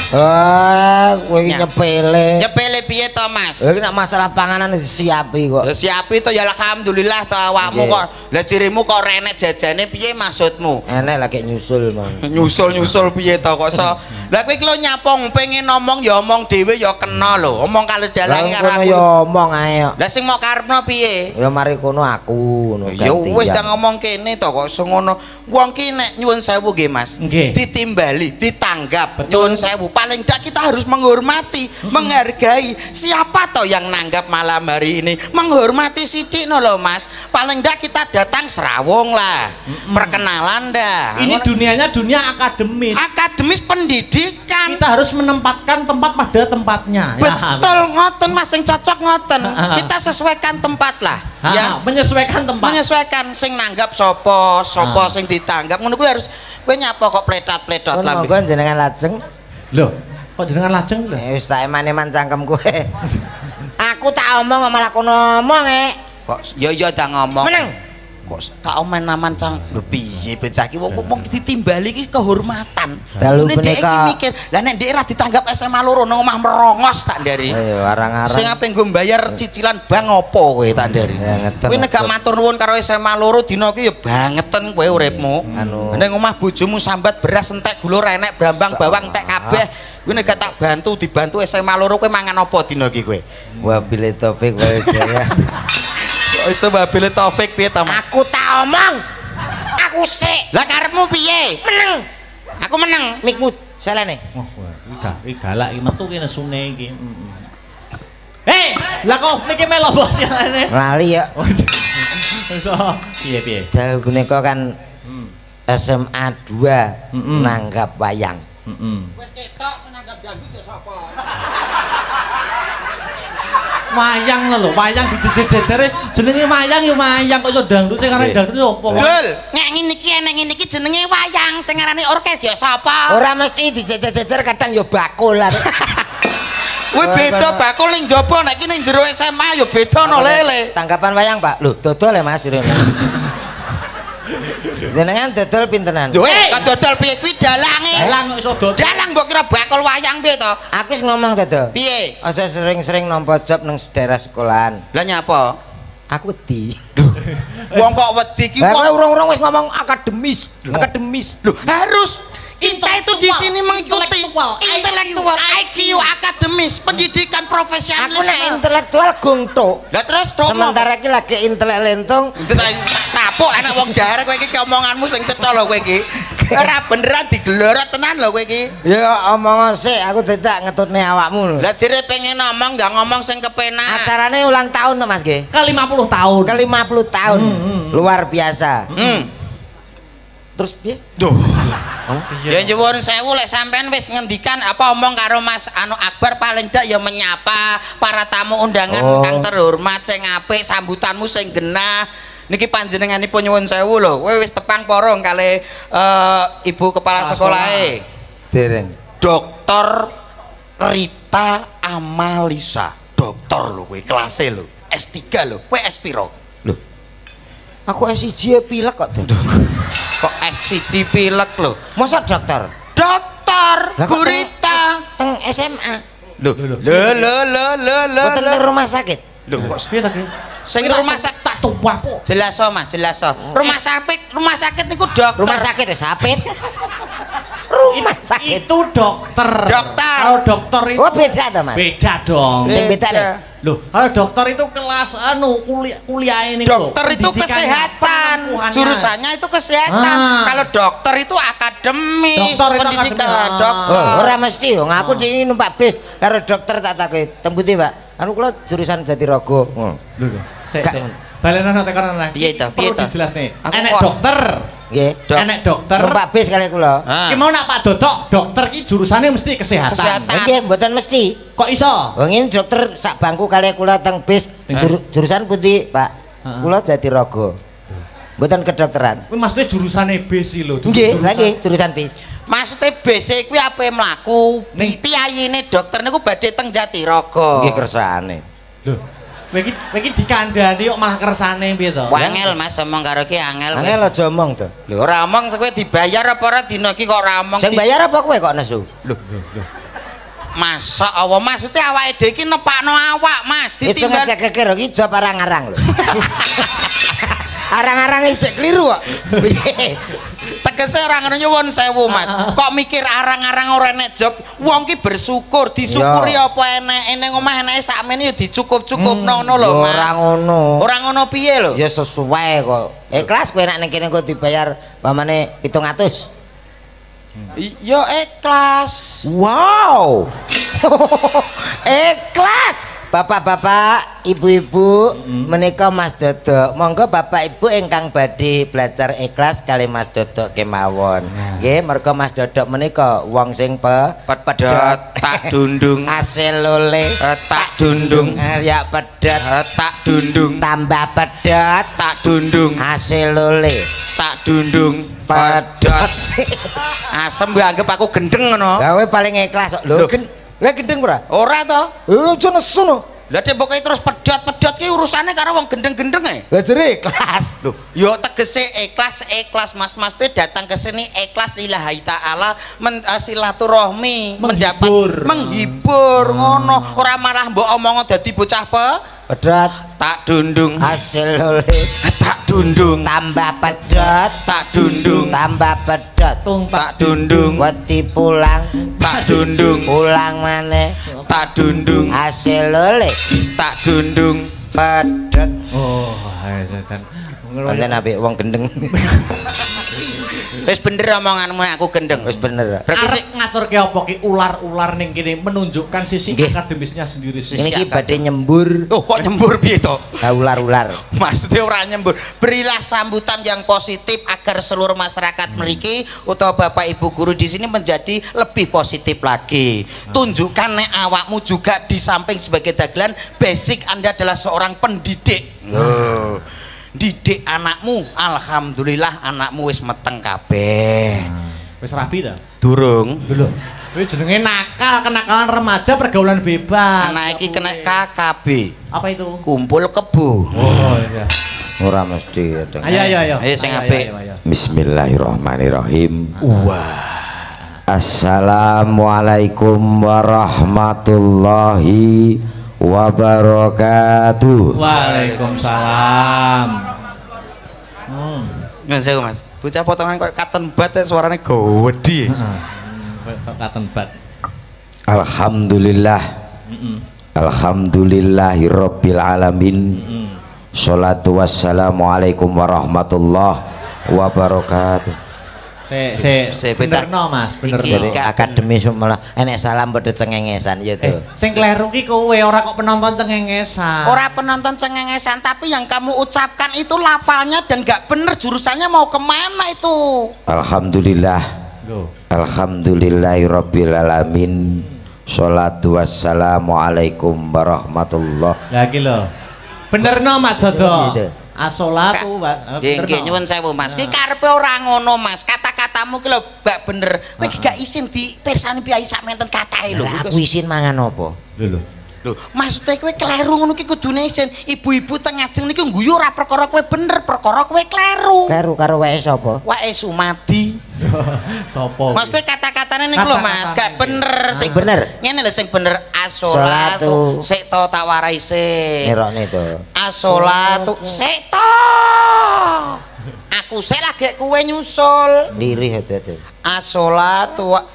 Kowe nyepele. Nyepele piye to Mas? Iki nek masalah panganan disiapi kok. Siapi to ya alhamdulillah to awakmu kok. Lah cirimu kok renek jajane piye maksudmu? Enek lagi nyusul Mang. Nyusul piye to kok iso. Lah kowe iki lho nyapong pengen ngomong ya omong dhewe ya kena lho. Omong kali dalang karo aku. Ya omong ae kok. Lah sing mau karepno piye? Ya mari kono aku ngono. Ya wis tak ngomong kene to kok iso ngono. Wong ki nek nyuwun sewu nggih Mas. Ditimbali, ditanggap. Nyuwun sewu paling ndak kita harus menghormati, menghargai. Siapa toh yang nanggap malam hari ini? Menghormati sithik no lho Mas. Paling ndak kita datang serawung lah. Perkenalan dah. Ini dunianya dunia akademis. Akademis pendidikan. Kita harus menempatkan tempat pada tempatnya. Betul ngoten Mas, sing cocok ngoten. Kita sesuaikan tempat lah. Ya, menyesuaikan tempat. Menyesuaikan sing nanggap sopo sing ditanggap. Ngono kuwi harus kowe nyapa kok pletot-pletot lah. Monggo jenengan lajeng. Lho, kok jenengan lajeng lho? Wis tak eman-eman cangkem kowe. Aku tak omong malah kono ngomong Kok ya tak ngomong. Meneng. Kok tak omen-aman cang. Lho piye bocah iki wong ditimbali iki kehormatan. Dalu menika mikir, lah nek ndek ra ditanggap SMA loro nang omah merongos tak ndari. Ayo arang-arang. Sing ape nggo mbayar cicilan bank opo kowe tak ndari. Kowe nek gak matur nuwun karo SMA loro dina iki ya bangeten kowe uripmu. Nek omah bojomu sambat beras entek gula enek brambang bawang entek kabeh. Kowe nek gak tak dibantu SMA loro kowe mangan apa dina iki kowe? Wabillahi taufik wal hidayah. Iso babile Taufik piye ta Mas? Aku tak omong. Aku sik. Lah karepmu piye? Meneng. Aku meneng. Mikmu selene. Iki galak iki metu ki nesune iki. Hei, lah kok niki melo bos jalane. Lali ya. Iso piye? Dal punika kan SMA 2 nanggap wayang. Wis ketok senanggap dangdut ya sapa? Wayang lho, wayang dijejer-jejere jenenge wayang ya wayang kok iso dangdut sing arane dangdut opo? Dul, nek ngene iki jenenge wayang sing arane orkes ya sapa? Ora mesti dijejer-jejer kadang ya bakul. Kuwi beda bakul ning jaba nek iki ning jero SMA ya beda no lele. Tanggapan wayang, Pak. Lho, dodol ya Mas Rene. Jenengan dodol pintenan? Kok dodol piye kuwi dalange? Dalang kok iso dodol. Dalang mbok kira bakul wayang piye to? Aku wis ngomong dodol. Piye? Aja sering-sering nampa job nang daerah sekolahan. Lah nyapa? Aku wedi. Wong kok wedi ki wong urung-urung wis ngomong akademis. Akademis. Loh, harus kita itu di sini mengikuti intelektual, IQ, akademis, pendidikan profesionalisme. Aku nek intelektual gongto. Lah terus dong. Sementara iki lagi intelek lentung. Tapuk anak wong daerah kowe iki omonganmu sing cetha lho kowe iki. Ora beneran digelorot tenan lho kowe iki. Ya omong sik, aku dadak ngetutne awakmu lho. Lah jere pengen ngomong ndak ngomong sing kepenak. Acarane ulang tahun to Mas nggih? Ke 50 tahun. Ke 50 tahun. Luar biasa. Terus piye? Duh. Ya nyuwun sewu lek sampean wis ngendikan apa omong karo Mas Anu Akbar paling ndak ya menyapa para tamu undangan kang terhormat sing apik, sambutanmu sing genah. Niki panjenenganipun nyuwun sewu lho. Kowe wis tepang porong kali Ibu Kepala Sekolahe. Dereng. Dr. Rita Amalisa. Doktor lho kowe, kelase lho. S3 lho. Kowe S piro? Lho. Aku S1 pilek kok. Kok S1 pilek lho. Masa dokter? Dokter Gurita teng SMA. Lho. Boten rumah sakit. Lho kok piye ta ki? Sing rumah sakit tak tuwa po. Jelas Mas, jelas. Rumah sakit niku dokter. Rumah sakit ya sapit. rumah sakit. Itu dokter. Dokter. Kalau dokter itu Oh, beda toh, Mas? beda dong. Sing beda nih. Loh, kalau dokter itu kelas kuliah ini Dokter itu kesehatan, jurusannya itu kesehatan. Kalau dokter itu akademis, Dokter itu pendidikan. akademis. Dokter. Oh, ora mesti wong aku di numpak bis karo dokter tak takoki. Tembuti, Pak. Anu kula jurusan Jatirogo. Lho, sik. Balena tekan nang. Piye to? Piye Perlu to? dijelasne. Aku Enek kok- dokter. Nggih. Enek dokter. Numpak bis kali kula. Ki mau nak Pak Dodok, dokter ki jurusane mesti kesehatan. Kesehatan. Nggih, mboten mesti. Kok iso? Wong ini dokter sak bangku kali kula teng bis jurusan pundi, Pak? Kula Jatirogo. Mboten kedokteran. Kuwi maksudnya jurusane bis lho. Nggih, lagi jurusan bis. Maksudnya BC kuwi ape mlaku? Piyayine dokter niku badhe teng Jatirogo. Nggih kersane. Lho, kowe iki dikandani kok malah kersane piye to? Wangel Mas omong karo ki angel. Angel aja omong to. Lho ora omong kowe dibayar apa ora dina iki kok ora omong. Sing bayar apa kowe kok nesu? Lho. Masa Allah maksudnya awake dhewe iki nepakno awak Mas Itu ditimbang ngecek kekir iki job arang-arang lho. Arang-arang cek keliru kok. tegese ora ngono nyuwun sewu Mas. Kok mikir arang-arang ora enek job, wong ki bersyukur, disyukuri apa eneke ning omah eneke sakmene ya dicukup-cukupno ngono lho Mas. Ora ngono. Ora ngono piye lho? Ya sesuai kok. Ikhlas kowe nek ning kene kok dibayar pamane 700. Yo ikhlas. Wow. Ikhlas. Bapak-bapak, ibu-ibu, menika Mas Dodok. Monggo Bapak Ibu ingkang badhe belajar ikhlas kali Mas Dodok kemawon. Nggih, merga Mas Dodok menika wong sing pedhot tak dundung asil lole tak dundung ya pedhot tak dundung tambah pedhot tak dundung asil lole tak dundung pedhot. Asem mbok anggap aku gendeng ngono. Lah kowe paling ikhlas kok. Lho, lha gendeng ora? Ora to? Aja nesu no. Lah demboke terus pedhot-pedhot ki urusane karo wong gendeng-gendeng e. Lah jere ikhlas. Loh, yo tegese ikhlas Mas teh datang ke sini ikhlas lillahi taala silaturahmi, menghibur ngono. Ora malah mbok omong dadi bocah pedhot tak dundung hasil lole tak dundung tambah pedhot tak dundung tambah pedhot tak dundung wedi pulang tak dundung pulang maneh tak dundung hasil lole tak dundung pedhot. Oh, setan. Konten apik wong gendeng. Wis bener omonganmu aku gendeng. Wis bener. Berarti sik ngaturke apa ki ular-ular ning kene menunjukkan sisi akademisnya sendiri. Ini ki badhe nyembur. Oh, kok nyembur piye to? Ular-ular. Maksudnya ora nyembur. Berilah sambutan yang positif agar seluruh masyarakat mriki utawa Bapak Ibu guru di sini menjadi lebih positif lagi. Tunjukkan nek awakmu juga di samping sebagai dagelan basic Anda adalah seorang pendidik. Didik anakmu, alhamdulillah anakmu wis meteng kabeh. Wis rapi ta? Durung. Lho. Kuwi jenenge nakal, kenakalan remaja pergaulan bebas. Anak iki kena KKB. Apa itu? Kumpul kebo. Oh iya. Ora mesti. Ayo. Ayo sing apik. Bismillahirrahmanirrahim. Assalamualaikum warahmatullahi wabarakatuh. Waalaikumsalam. Nyun sewu Mas. Bocah potongan koyo katen bat suarane gawedi. Katen bat. Alhamdulillah. Alhamdulillahirabbil alamin. Sholatu wassalamu alaikum warahmatullahi wabarakatuh. Benerno Mas, bener Jadi akademis malah enek salam pada cengengesan ya tuh. Sing kleru ki kowe ora kok penonton cengengesan. Ora penonton cengengesan tapi yang kamu ucapkan itu lafalnya dan gak bener jurusannya mau kemana itu. Alhamdulillah. Alhamdulillahirabbil alamin. Sholatu wassalamu alaikum warahmatullahi. Lah iki lho. Benerno Mas Dodo. Asolatu nggih nyuwun sewu Mas. Ki karepe ora ngono Mas. Kata-katamu ki lho gak bener. Kowe gak isin di persani piyai sak menten katahe lho. Aku isin mangan apa? Lho. Lho, maksudnya kowe kleru ngono ki kudune isin. Ibu-ibu teng ngajeng niki guyu ora perkara kowe bener, perkara kowe kleru. Kleru karo wae sapa? Wae Sumadi. Sopo? Maksudnya kata-katane niku lho Mas, gak bener sing bener. Ngene lho sing bener asolatu. Sik to tak warai sik. Nerokne to. Asolatu sik to. Aku sik lagi kowe nyusul. Lirih ade. Asolatu wa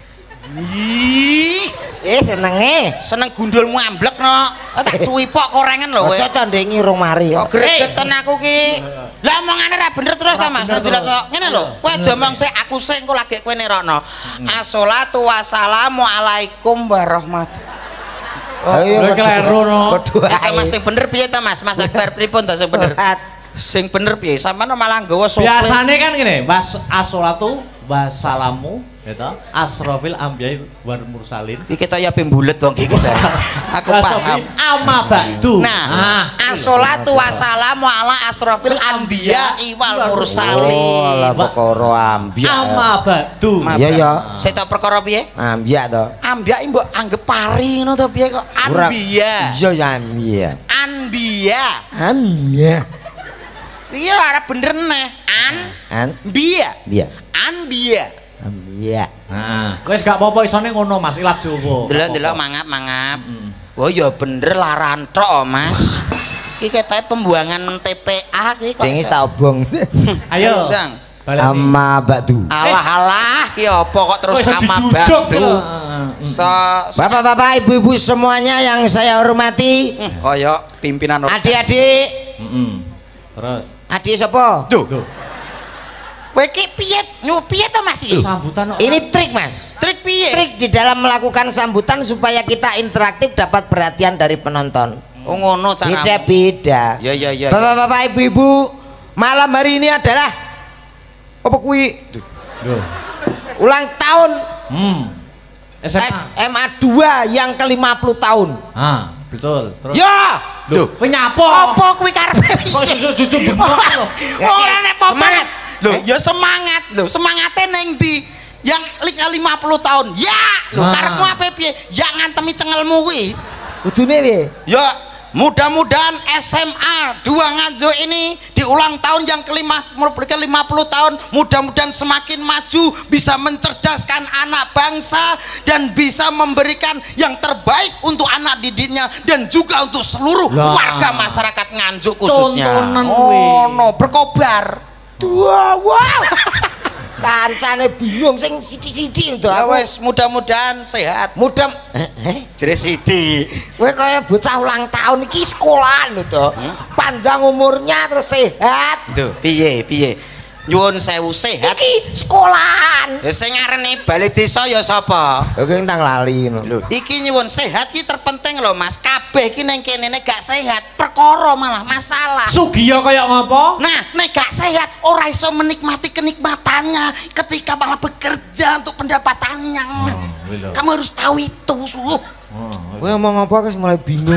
Ih, seneng gundulmu amblek no. Tak cuwipok korengan lho kowe. Aja to ndek ngirung mari. Kok gregeten aku ki. Lah omongane ra bener terus ta Mas. Jelas kok. Ngene lho, kowe aja omong sik aku sik engko lagi kowe nerokno. Assolatu wassalamu alaikum warahmatullahi. Ayo kleru no. Mas sing bener piye ta Mas? Mas Akbar pripun ta sing bener? Sing bener piye? Sampeyan malah nggawa sopir. Biasane kan ngene, assolatu wassalamu gitu. Asrofil ambiyai wal mursalin. Iki kita ya pembulet wong iki kita. Aku paham. Amma ba'du. Nah, assolatu wassalamu ala asrofil anbiya'i wal mursalin. Oh, lah perkara ambiya. Amma ba'du. Iya ya. Saya tahu perkara piye? Ambiya to. Ambiya mbok anggap pari ngono to piye kok anbiya. Iya ya ambiya. Anbiya. Ambiya. Iya ora bener neh. Anbiya. Biya. Anbiya. Iya. Nah, wis gak apa-apa isone ngono Mas, ilat Jawa. Delok-delok mangap-mangap. Oh ya bener laran tok, Mas. Iki ketoke pembuangan TPA iki kok. Jengis tak obong. Ayo. Amma ba'du. Alah ki apa kok terus amma ba'du. Bapak-bapak, ibu-ibu semuanya yang saya hormati. Kaya pimpinan adik-adik. Terus. Adik sapa? Duh. Kowe iki piye to Mas iki? Sambutan ini trik Mas. Trik piye? Trik di dalam melakukan sambutan supaya kita interaktif dapat perhatian dari penonton. Oh ngono cara. Beda-beda. Ya. Bapak-bapak, ibu-ibu, malam hari ini adalah apa kuwi? Ulang tahun. SMA 2 yang ke-50 tahun. Ah, betul. Terus. Ya. Duh, penyapa? Apa kuwi karepe piye? Kok jujur bener lho. Ora nek semangat. Loh, ya semangat lho. Semangate ning ndi? Yang 50 tahun. Ya, lho karepmu apa piye? Ya ngantemi cengelmu kuwi. Kudune piye? Ya, mudah-mudahan SMA 2 Nganjuk ini di ulang tahun yang ke-50 tahun mudah-mudahan semakin maju, bisa mencerdaskan anak bangsa dan bisa memberikan yang terbaik untuk anak didiknya dan juga untuk seluruh warga masyarakat Nganjuk khususnya. Oh no, berkobar. Wow. Kancane bingung sing sithik-sithik to. Ya wis mudah-mudahan sehat. Jere sithik. Kowe kaya bocah ulang tahun iki sekolahan lho to. Panjang umurnya terus sehat. Duh, piye? Nyuwun sewu sehat. Iki sekolahan. Ya sing ngarani bali desa ya sapa? Oke entang lali ngono. Iki nyuwun sehat iki terpenting lho Mas. Kabeh iki ning kene nek gak sehat, perkara malah masalah. Sugiya kaya ngopo? Nah, nek gak sehat ora iso menikmati kenikmatannya ketika malah bekerja untuk pendapatannya. Kamu harus tahu itu, Suh. Kowe ngomong apa wis mulai bingung.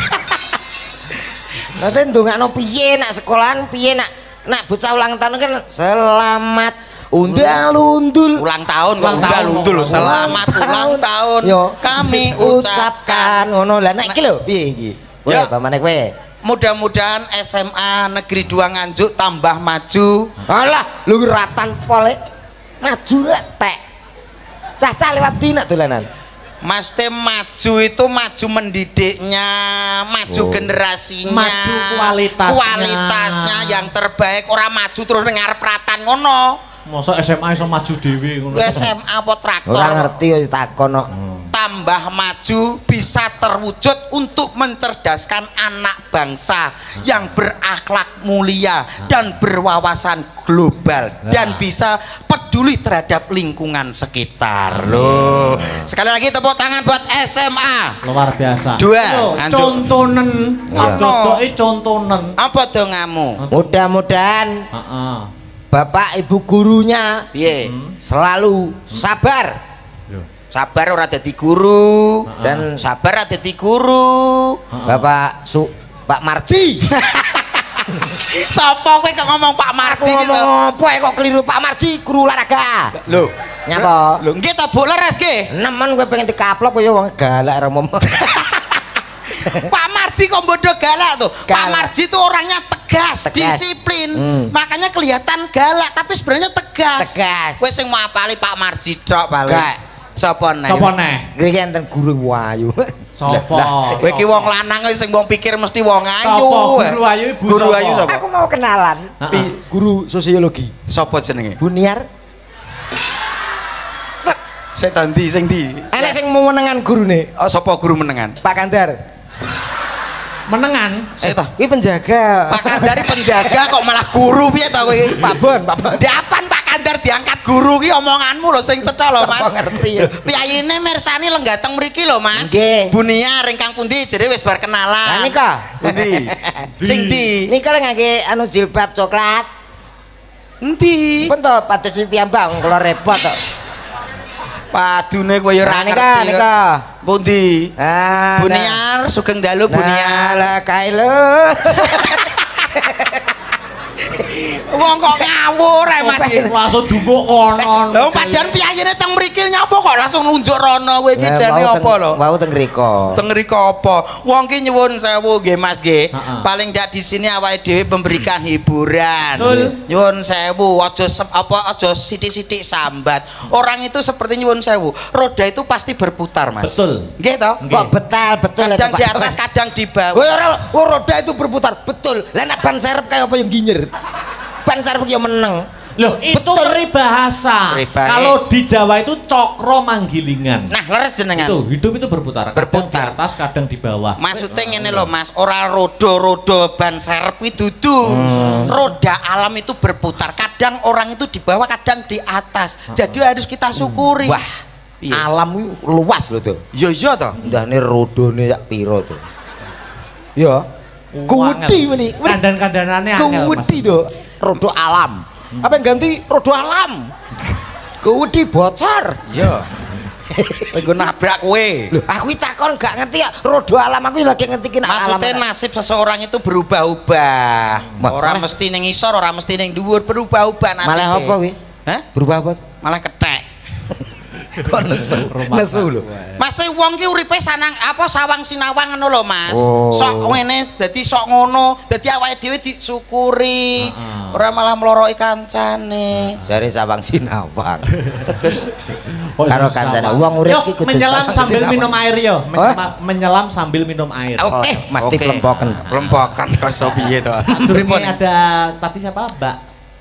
Nanti ndongakno piye nak sekolahan piye nak bocah ulang tahun kan selamat undang-undul ulang tahun selamat ulang tahun kami ucapkan ngono lah nek iki lho piye iki ya pamane kowe mudah-mudahan SMA Negeri 2 Nganjuk tambah maju alah lu ratan pole maju tek cah-cah lewat dina dolanan Mas Tem maju itu maju mendidiknya, maju generasinya, maju kualitasnya yang terbaik. Orang maju terus ngarep ratan ngono. Masa SMA iso maju dhewe ngono. SMA apa traktor? Ora ngerti ya ditakon kok. Tambah maju bisa terwujud untuk mencerdaskan anak bangsa yang berakhlak mulia dan berwawasan global dan bisa peduli terhadap lingkungan sekitar. Loh. Sekali lagi tepuk tangan buat SMA. Luar biasa. 2. Contonen. Dodoke contonen. Apa dongamu? Mudah-mudahan Bapak Ibu gurunya selalu sabar. Sabar ora dadi guru dan sabar ora dadi guru. Pak Marji. Sapa kowe kok ngomong Pak Marji? Aku ngomong apa kok keliru Pak Marji guru olahraga. Lho, nyapa? Lho, nggih ta Bu leres nggih. Nemen kowe pengen dikaplok kowe wong galak ra ngomong. Pak Marji kok bodoh galak tuh. Pak Marji tuh orangnya tegas, disiplin. Makanya kelihatan galak tapi sebenarnya tegas. Kowe sing mau apali Pak Marji tok paling. Sapa neh? Nggih enten guru wayu. Sapa? Kowe iki wong lanang sing wong pikir mesti wong ayu. Sapa guru ayu ibu? Guru ayu sapa? Aku mau kenalan. Guru sosiologi. Sapa jenenge? Buniar. Saya tandi sing ndi? Enek sing mau menengan gurune. Oh, sapa guru menengan? Pak Kandar. Menengan? Iki penjaga. Pak Kandar penjaga kok malah guru piye to kowe? Pak Bon. Diapan Pak Kandar diangkat guru ki omonganmu lho sing cetha lho Mas. Ngerti ya. Piyayine mirsani lenggateng mriki lho Mas. Nggih. Buniar ingkang pundi jere wis bar kenalan. Lah nika. Pundi? Sing ndi? Nika lek ngangge anu jilbab coklat. Endi? Pun to patus piyambak kula repot to. Padune kowe ya ora ngerti. Nika. Pundi? Ah, Buniar sugeng dalu Buniar. lah kae lho. Wong kok ngawur ae Mas. Langsung dunguk kono. Lho padahal piyayine teng mriki nyapa kok langsung nunjuk rono kowe iki jane apa lho? Wau teng mriko. Teng mriko apa? Wong ki nyuwun sewu nggih Mas nggih. Paling ndak di sini awake dhewe memberikan hiburan. Nyuwun sewu aja aja sithik-sithik sambat. Orang itu seperti nyuwun sewu, roda itu pasti berputar Mas. Betul. Nggih toh? Kok betul Kadang di atas kadang di bawah. Roda itu berputar, betul. Lah nek ban serep kayak apa yang ginyer? Ban serep yo meneng. Loh, itu peribahasa. Kalau di Jawa itu cokro manggilingan. Nah, leres jenengan. Itu hidup itu berputar. Berputar. Kadang di atas, kadang di bawah. Maksudnya ngene lho Mas, ora roda-roda ban serep kuwi dudu. Roda alam itu berputar. Kadang orang itu di bawah, kadang di atas. Jadi harus kita syukuri. Wah, alam itu luas loh tuh. Iya iya toh. Ndahne rodone sak piro tuh. Ya. Kuwedi meni. Kandan-kandanane angel. Kuwedi to. Roda alam. Apa yang ganti roda alam? Kuwedi bocor. Iya. Nggo nabrak kowe. Loh, aku takon gak ngerti ya. Roda alam aku lagi ngerti alam. Maksudnya nasib seseorang itu berubah-ubah. Ora mesti ning isor, ora mesti ning dhuwur, berubah-ubah nasibnya. Malah apa wi? Hah? Berubah apa? Malah kethek. Kok nesu lho. Mas teh wong ki uripe sanang apa sawang sinawang ngono lho Mas. Oh. Sok ngene dadi sok ngono, dadi awake dhewe disyukuri. Ora malah mloroki kancane. Jare sawang sinawang. Teges karo kancane wong urip ki kudu menyelam sambil minum air yo. Menyelam sambil minum air. Oke, mesti kelempoken. Kelempokan kok piye to. Pripun ada tadi siapa? Mbak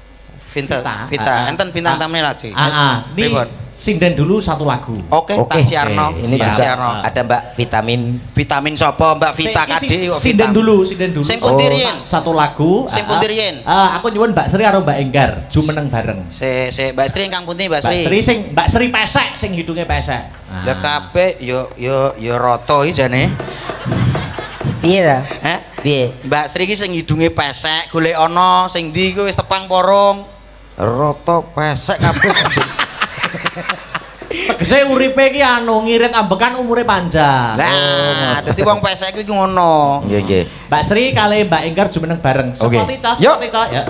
Vita. Enten bintang tamu lagi. Ini sinden dulu satu lagu. Oke, tak siarno. Ini juga ada Mbak Vitamin. Vitamin sapa Mbak Vita Kade kok sinden dulu. Sing pundi riyen? Satu lagu. Sing pundi riyen? Aku nyuwun Mbak Sri karo Mbak Enggar jumeneng bareng. Mbak Sri ingkang pundi Mbak Sri? Mbak Sri pesek sing hidunge pesek. Lah kabeh yo rata iki jane. Piye ta? Hah? Piye? Mbak Sri iki sing hidunge pesek, golek ana sing ndi kuwi wis tepang porong. Rata pesek kabeh. Tegese uripe iki anu ngirit ambekan umure panjang. Nah, dadi wong pesek kuwi ngono. Nggih, nggih. Mbak Sri kali Mbak Enggar jumeneng bareng. Seperti tas, seperti tas ya.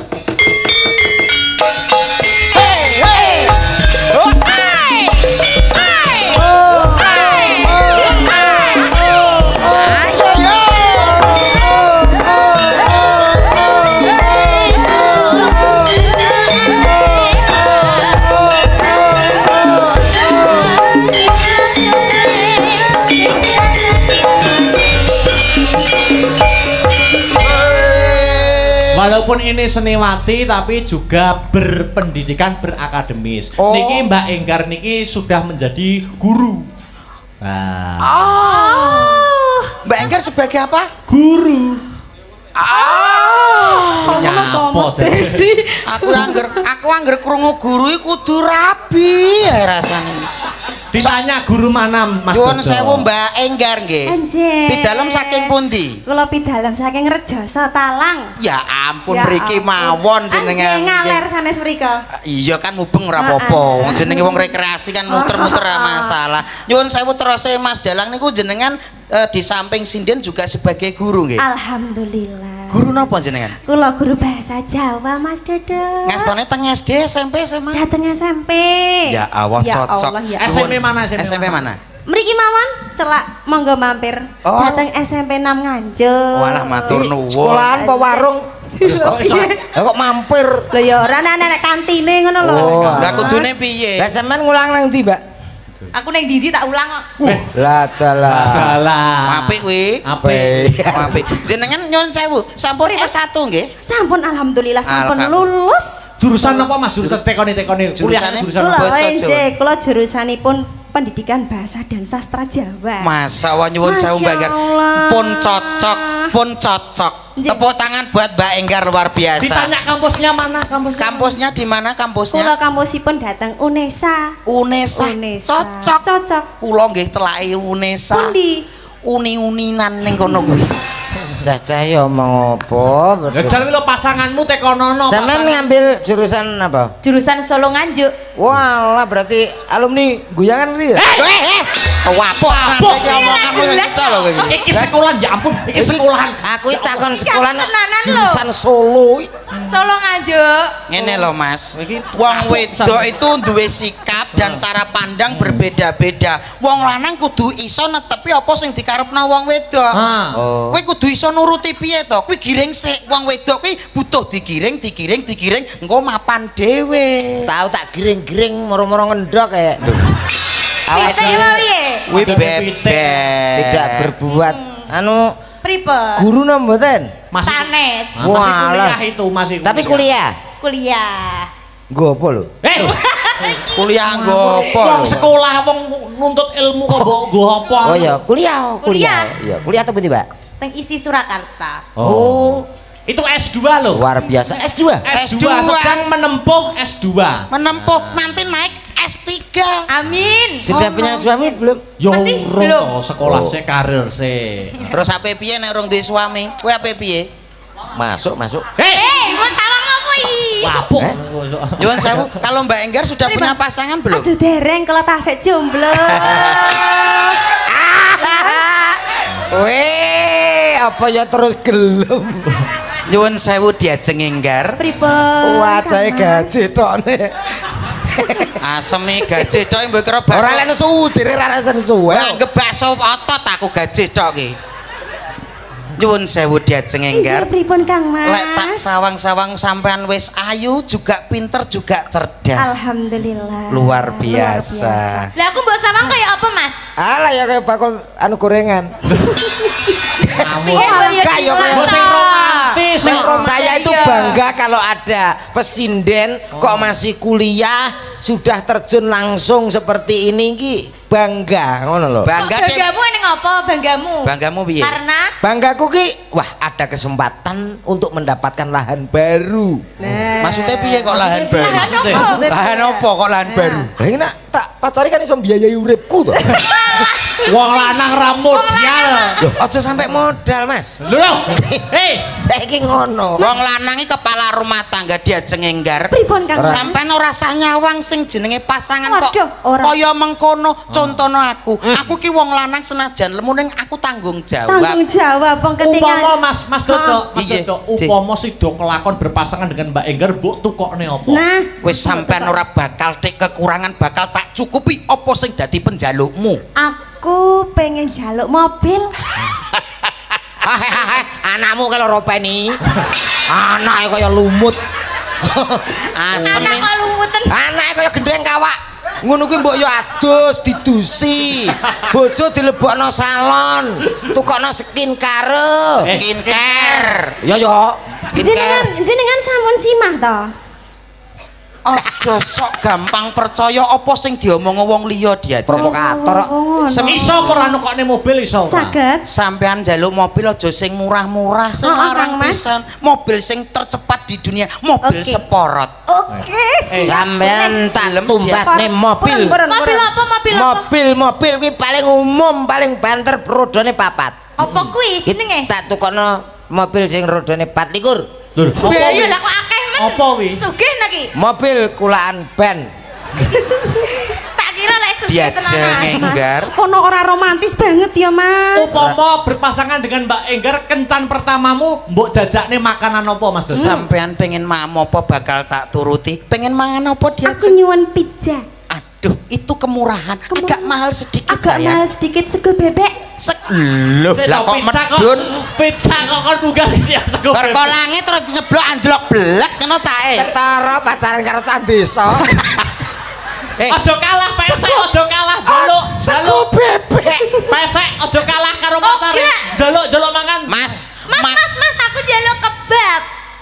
Hey, hey. Oh, hai. Hai. Oh, hai. Ayo yo. Walaupun ini seniwati tapi juga berpendidikan berakademis. Niki Mbak Enggar niki sudah menjadi guru. Mbak Enggar sebagai apa? Guru. Aku angger krungu guru iki kudu rabi ya rasane. Ditanya guru mana Mas Nyuwun sewu Mbak Enggar nggih. Pidalem saking pundi? Kula pidalem saking Rejoso Talang. Ya ampun mriki mawon jenengan. Nggih ngaler sanes mrika. Iya kan mubeng ora apa-apa. Wong jenenge wong rekreasi kan muter-muter ora masalah. Nyuwun sewu terose Mas Dalang niku jenengan di samping sinden juga sebagai guru nggih. Alhamdulillah. Guru napa jenengan? Kula guru bahasa Jawa Mas Dodo. Ngastone teng SD, SMP, SMA. Dateng SMP. Ya Allah cocok. SMP mana? SMP mana? Mriki mawon celak monggo mampir. Dateng SMP 6 Nganjuk. Walah matur nuwun. Sekolahan apa warung? Kok mampir? Lho ya ora nek kantine ngono lho. Lah kudune piye? Lah sampean ngulang nang ndi, Mbak? Aku neng Didi tak ulang kok. Lah Lah. Apik kuwi. Apik. Jenengan nyuwun sewu, sampun S1 nggih? Sampun alhamdulillah sampun lulus. Jurusan apa Mas? Jurusan tekoni. Kuliahane jurusan Kula apa? ONJ, kula jurusanipun Pendidikan Bahasa dan Sastra Jawa. Masa wa nyuwun sewu Mbak Enggar. Pun cocok. Tepuk tangan buat Mbak Enggar luar biasa. Ditanya kampusnya mana? Kampusnya di mana kampusnya? Kula kampusipun datang UNESA. Cocok. Kula nggih telaki UNESA. Pundi? Uni-uninan ning kono kuwi. Cacah ya omong apa? Ya jare lho pasanganmu tekonono. Sampeyan ngambil jurusan apa? Jurusan Solo Nganjuk. Walah berarti alumni guyangan ri ya? Wapo iki omonganmu kita lho kowe. Iki sekolahan ya ampun, iki sekolahan. Aku takon sekolahan jurusan Solo. Solo Nganjuk. Ngene lho Mas, wong wedok itu duwe sikap dan cara pandang berbeda-beda. Wong lanang kudu iso netepi apa sing dikarepna wong wedok. Kowe kudu iso nuruti piye to? Kuwi giring sik, wong wedok kuwi butuh digiring, engko mapan dhewe. Tahu tak giring-giring moro-moro ngendok kayak. Awas piye? Kuwi bebek. Tidak berbuat anu pripun? guru no mboten? Sanes. Walah itu masih. Tapi kuliah. Kuliah. Nggo apa lho? Kuliah nggo apa lho? Wong sekolah wong nuntut ilmu kok nggo apa? Oh ya, kuliah. Iya, kuliah apa Mbak? Teng isi Surakarta. Oh. Itu S2 loh. Luar biasa. S2. S2 sedang menempuh S2. Menempuh nanti naik S3. Amin. Sudah punya suami belum? Yo Masih belum. Sekolah sih, karir sih. Terus ape piye nek urung duwe suami? Kowe ape piye? Masuk. Kok salah ngopo iki? Wapuk. Nyuwun sewu, kalau Mbak Enggar sudah punya pasangan belum? Aduh dereng kalau tasik jomblo. Weh, apa ya terus gelem? Nyuwun sewu diajeng Enggar. Pripun? Wajahe gaji tokne. Asemi gaji tok mbok kira bakso. Ora lek nesu, jere ra rasa nesu. Anggap bakso otot aku gaji tok ki. Nyuwun sewu diajeng Enggar. Pripun Kang Mas? Lek tak sawang-sawang sampean wis ayu, juga pinter, juga cerdas. Alhamdulillah. Luar biasa. Lah aku mbok sawang kaya apa Mas? Alah ya kayak bakul anu gorengan. Kayak Saya itu bangga kalau ada pesinden kok masih kuliah sudah terjun langsung seperti ini ki, bangga ngono lho. Banggamu ning apa banggamu? Banggamu piye? Karena banggaku ki, wah ada kesempatan untuk mendapatkan lahan baru. Maksudnya piye kok lahan baru? Lahan apa kok lahan baru? Lah ini tak pacari kan iso biayai uripku to. Wong lanang ra modal. Loh, aja sampai modal, Mas. Lho, hei, saiki ngono. Wong lanang iki kepala rumah tangga diajeng Enggar. Pripun Kang? Sampeyan ora sah nyawang sing jenenge pasangan kok. Ora. Kaya mengkono, contono aku. Aku ki wong lanang senajan lemu ning aku tanggung jawab. Tanggung jawab wong ketinggalan. Upama Mas Dodo, upama sida kelakon berpasangan dengan Mbak Enggar, mbok tukokne apa? Nah, wis sampean ora bakal tek kekurangan, bakal tak cukupi apa sing dadi penjalukmu. aku pengen jaluk mobil. Anakmu kalau ropeni. Anake kaya lumut. Anak kok lumutan. Anake kaya gendeng kawak. Ngono kuwi mbok yo adus didusi. Bojo dilebokno salon, tukokno skincare. Skincare. Ya yo. Jenengan sampun cimah to? Aja sok gampang percaya apa sing diomong wong liya dia. Provokator. Iso ora nukokne mobil iso. Saged. Sampean njaluk mobil aja sing murah-murah, sing larang pisan. Mobil sing tercepat di dunia, mobil sporot. Oke. Sampean tak tumbasne mobil. Mobil apa? Mobil kuwi paling umum, paling banter rodone 4. Apa kuwi jenenge? Tak tukono mobil sing rodone 24. Lho, apa kuwi? Lah kok akeh men. Apa kuwi? Sugih niki. Mobil kulaan ban. Tak kira lek sugih tenan Enggar. Ono ora romantis banget ya, Mas. Upama berpasangan dengan Mbak Enggar, kencan pertamamu mbok jajakne makanan apa Mas Dodo? Sampean pengen mangan apa bakal tak turuti. Pengen mangan apa dia? Aku nyuwun pizza. Aduh, itu kemurahan. Agak mahal sedikit agak sayang. Mahal sedikit sego bebek. Loh, lah kok medun. Pizza kok kon munggah ya sego bebek. Berkolange terus nyeblok anjlok blek ngono cae. Ketara pacaran karo cah desa. Aja kalah pesek, aja kalah jaluk. Sego bebek. Pesek aja kalah karo pacare. Jaluk mangan. Mas, aku jaluk kebab.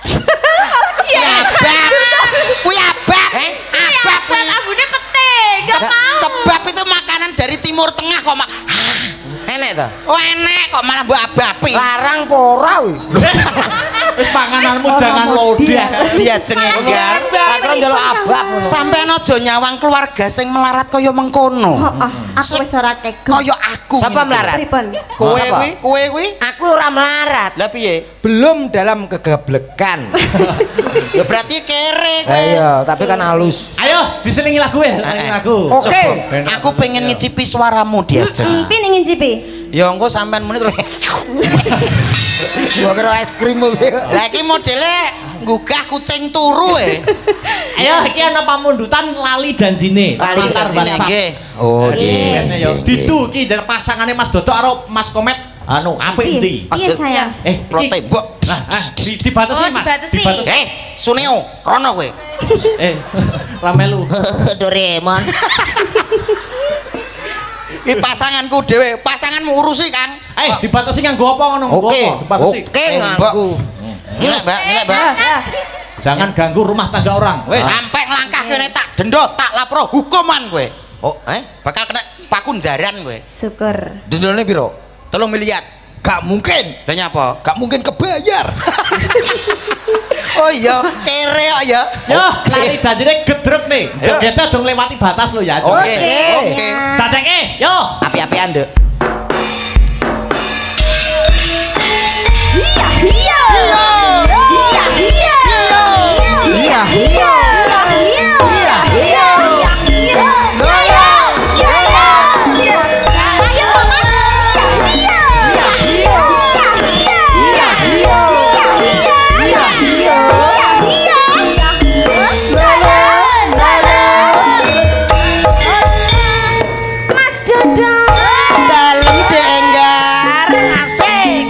Abab. Kuwi abab. Abab ambune pete, enggak mau. Kebab itu makanan dari Timur Tengah kok, Mak. Enek to? Oh, enek kok malah mbok abapi. Larang apa ora kuwi? Wis pangananmu jangan lodah. Dia cengenggar. Patron njaluk abab ngono. Sampeyan aja nyawang keluarga sing melarat kaya mengkono. Aku wis ora tega. Kaya aku. Sapa melarat? Pripun? Kowe kuwi? Aku ora melarat. Lah piye? Belum dalam kegablekan. Ya berarti kere kowe. Iya, tapi kan halus. Ayo diselingi lagu ya, selingi lagu. Oke. Aku pengen ngicipi suaramu diajeng. Piye ngincipi? Ya engko sampean muni terus. Gua kira es krim kuwi. Lah iki modele nggugah kucing turu Ayo iki ana pamundutan lali janjine. Lali janjine nggih. Oh nggih. Didu iki pasangane Mas Dodok karo Mas Komet anu apik ndi? Iya sayang. Lo tembok. Dibatasi Mas. Dibatasi. Suneo, rono kowe. Ramelu. Doraemon. Iki pasanganku dhewe, pasanganmu urusi, Kang. Dibatasi nganggo apa ngono? Oke. Oke nganggo. Nyelek, Mbak, nyelek, Mbak. Jangan ganggu rumah tangga orang. Wis sampai nglangkah kene tak denda, tak lapor hukuman kowe. Oh, bakal kena pakun jaran kowe. Syukur. Dendane piro? 3 miliar. Gak mungkin. Lah nyapa? Gak mungkin kebayar. Oh iya, kere kok ya. Yo, lali janjine gedruk nih. Jogete aja nglewati batas lo ya. Oke. Dadeke, yo. Api-apian, Nduk. Dalem denggar asik.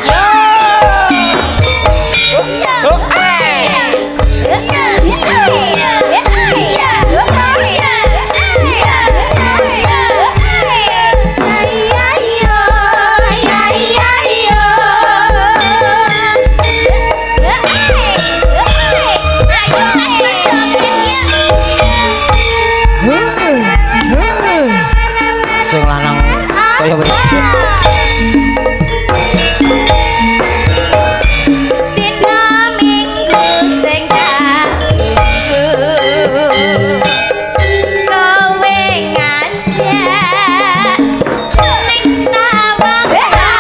Sing lanang kaya wedok. Dina minggu sing kowe ngajak seneng tawang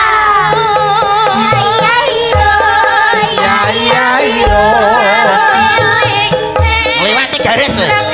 Ngliwati garis.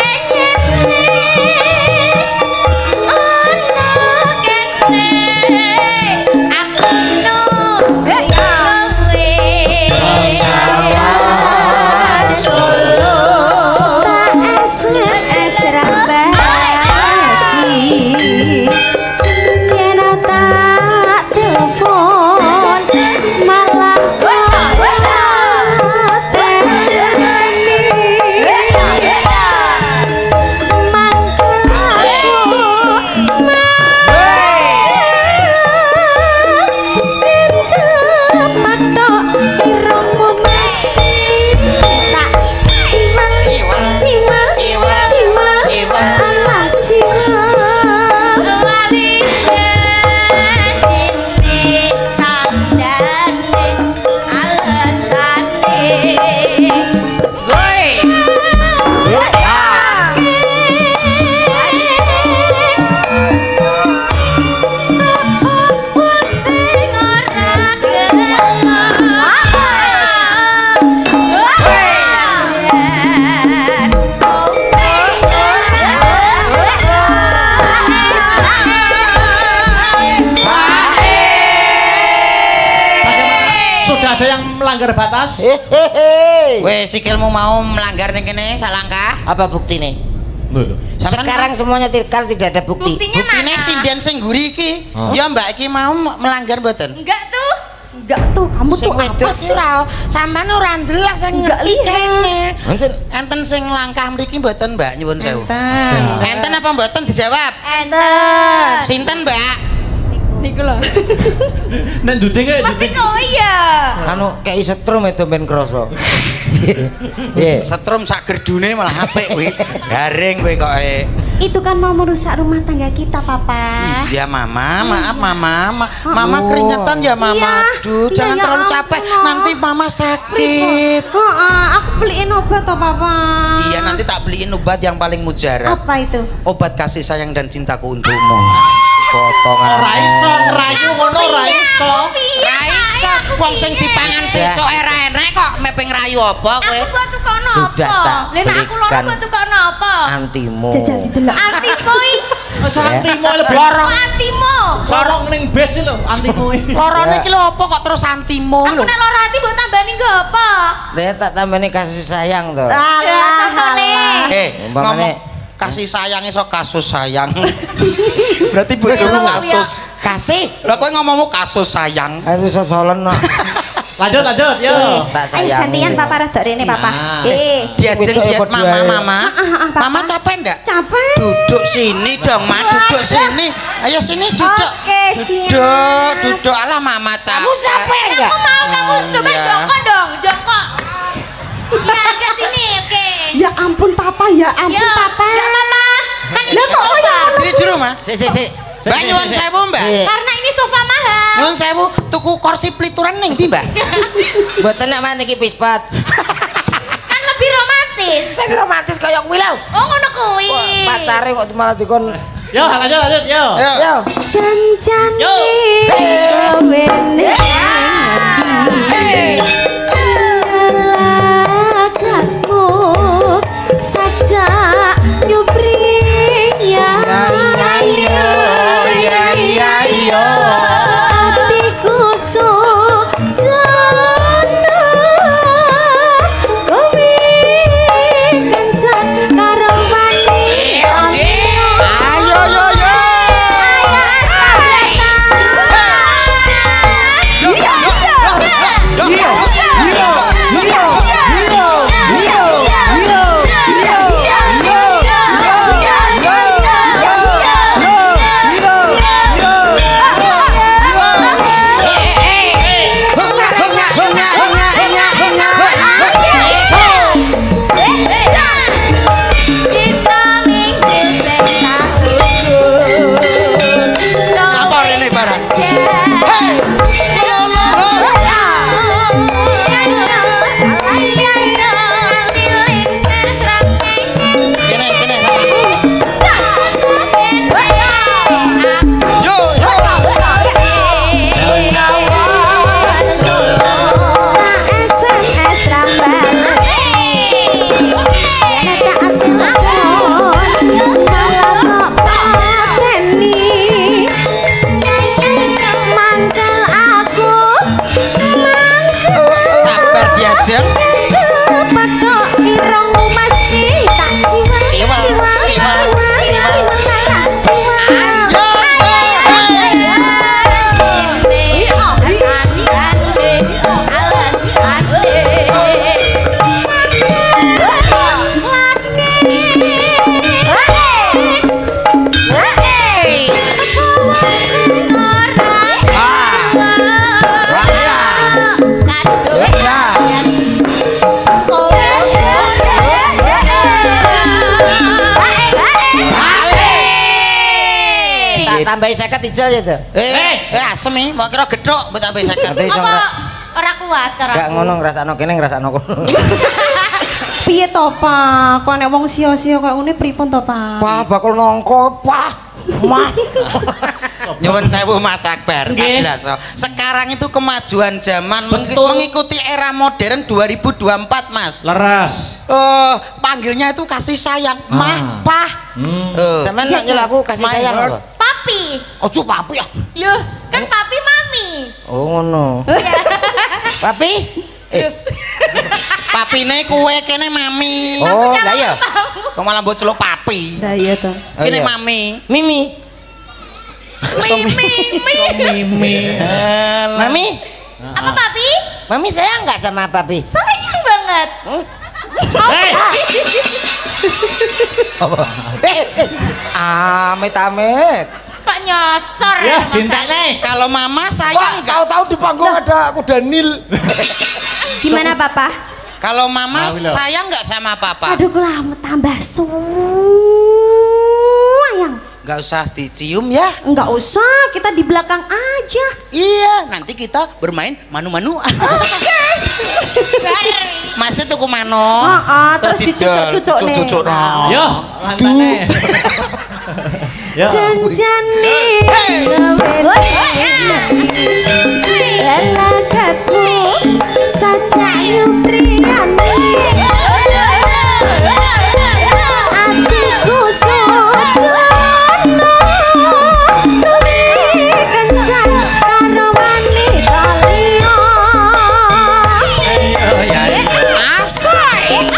Ada yang melanggar batas? Weh, sikilmu mau melanggar ning kene salangkah? Apa buktine? Sekarang semuanya tidak ada bukti. Buktine sinden sing nguri iki. Ya Mbak iki mau melanggar mboten? Enggak tuh. Enggak tuh, kamu tuh apa sih? Sampeyan ora ndelok sing ngerti kene. Enten sing langkah mriki mboten, Mbak? Nyuwun sewu. Enten apa mboten dijawab? Enten. Sinten, Mbak? Niku lho. Nek nduding kok Pasti kok iya. Anu kei setrum itu ben krasa. Piye? Setrum sak gerdune malah apik kowe. Garing kowe kok. Itu kan mau merusak rumah tangga kita, Papa. Iya, Mama. Maaf, Mama. Mama keringetan ya, Mama. Aduh, jangan terlalu capek. Nanti Mama sakit. Aku beliin obat toh, Papa. Iya, nanti tak beliin obat yang paling mujarab. Apa itu? Obat kasih sayang dan cintaku untukmu. Potongan. ora iso ngerayu ngono ora iso. Ra iso wong sing dipangan sesuk era enek kok mepeng rayu apa kowe? Aku buat tukang Sudah apa? tak Lha nek aku loro berikan buat tukang apa? Antimu. Jajal didelok. Antimu iki. Wis antimo lebih Lorong. Antimu. lorong ning bes lho antimo iki. Lorone iki lho apa kok terus antimu Aku lho? nek loro ati mbok tambani nggo apa? Nek tak tambani kasih sayang to. Ya contohne. Umpamane Kasih sayang iso kasus sayang. Berarti bojomu kasus. kasih. Lah kowe ngomongmu kasus sayang. Ayo sosolen no. Lanjut yo. Tak Ayo sayang. gantian Papa rada rene, Papa. Diet Mama. Mama capek ndak? Capek. Duduk sini dong, Mas. Duduk sini. Ayo sini duduk. Oke, siap. Duduk. Alah Mama capek. Kamu capek enggak? Aku mau kamu coba Iya. jongkok dong, jongkok. Ya ke sini, oke. Ya ampun Papa, ya ampun Ya, Papa. enggak apa-apa. Kan ini Lah kok sofa. Diri di rumah. Sik. Mbak nyuwun sewu, Mbak. Karena ini sofa mahal. Nyuwun sewu, tuku kursi pelituran ning ndi, Mbak? Mboten nek maneh iki pispat. Kan lebih romantis. Sing romantis kaya kuwi lho. Oh, ngono kuwi. Pacare kok malah dikon. Yo lanjut yo. Yo. Janjan Yo. kowe nek lakatmu saja nyupring ya. Hatiku sujana kowe kencan karo wani. Apa rene barang? Kene. Yo. SMS rambalan yen tak telepon malah kok pateni mangkel aku Sabar diajeng. patok irong mesti tak jiwa Tambahi 50 ijol ya to. Asem iki, mbok kira gethuk mbok tambah 50. Ate iso Ora kuat cara. gak ngono ngrasakno kene ngrasakno kono. piye to Pak kok nek wong sia-sia kaya ngene pripun to Pak Wah, bakal nongko, Pak. Mah. Nyuwun sewu Mas Akbar. Nggih. Jelas. Sekarang itu kemajuan zaman Betul. mengikuti era modern 2024, Mas. Leres. Panggilnya itu kasih sayang, Ah. Mah, Pah. Sampeyan nak nyel aku kasih My sayang heart. apa? Papi. Ojo papi ya. Loh, kan papi mami. Oh ngono. Papi? Papine kuwe kene mami. Oh, lah ya. Kok malah mbok celuk papi. lah iya to Kene mami. Mimi. Mimi. Mami. Apa papi? Mami sayang nggak sama papi? Sayang banget. Amit-amit. Kok nyosor ya bintang nih. Kalau mama sayang tahu-tahu di panggung ada kuda Nil. Gimana papa? Kalau mama sayang nggak sama papa? Aduh kelamet tambah sayang. Nggak usah dicium ya? Enggak usah, kita di belakang aja. Iya, nanti kita bermain manu-manu. Mas itu tuku mano. Terus dicucuk-cucuk nih. Yo, lantane. Yo. Janjane lelakatmu sajak yupriyane atiku sojono luwih kencang karo wanita liya. Asoy.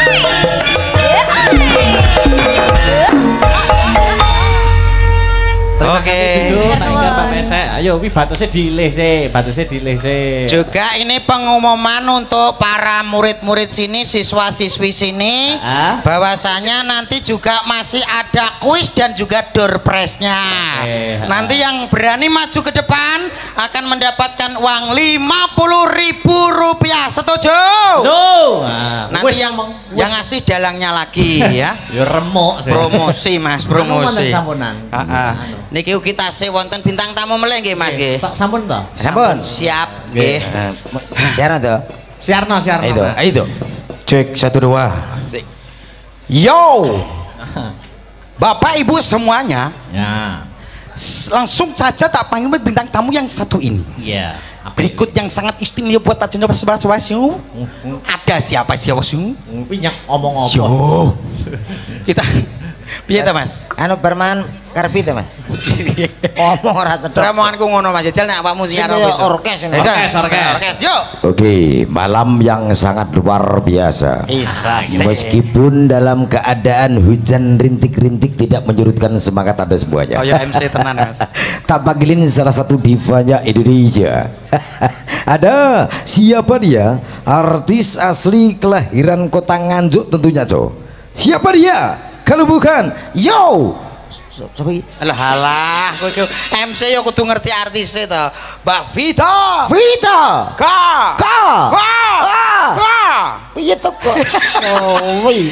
Oke. Ayo, wi batasnya dilih sih, Juga ini pengumuman untuk para murid-murid sini, siswa-siswi sini, bahwasanya nanti juga masih ada kuis dan juga door prize-nya. Nanti yang berani maju ke depan akan mendapatkan uang Rp50.000. Setuju? Nanti yang ngasih dalangnya lagi ya. Ya remuk. Promosi Mas, promosi. Niki kita wonten bintang tamu meleh nggih Mas nggih. Pak sampun to? Sampun. Siap nggih. Siaran to? Siarno. Ayo. Cek 1 2. Asik. Yo. Bapak Ibu semuanya. Ya. Langsung saja tak panggil bintang tamu yang satu ini. Iya. Berikut yang sangat istimewa buat Pak Jendral Subasio. Ada siapa sih? Pinyak omong-omong. Yo. Kita piye ta Mas? Anu berman karpi ta Mas? Ngomong ora cedhek. Ramonganku ngono Mas Jajal nek awakmu siar orkes. Orkes. Yo. Oke, malam yang sangat luar biasa. Meskipun dalam keadaan hujan rintik-rintik tidak menyurutkan semangat Anda semuanya. Oh ya MC tenan Mas. Tak panggilin salah satu divanya Indonesia. Ada siapa dia? Artis asli kelahiran kota Nganjuk tentunya, Cok. Siapa dia? Kalau bukan, yo. Halah, kowe MC yo kudu ngerti artise to. Mbak Vita. Ka. Piye to kok? Oh, wi.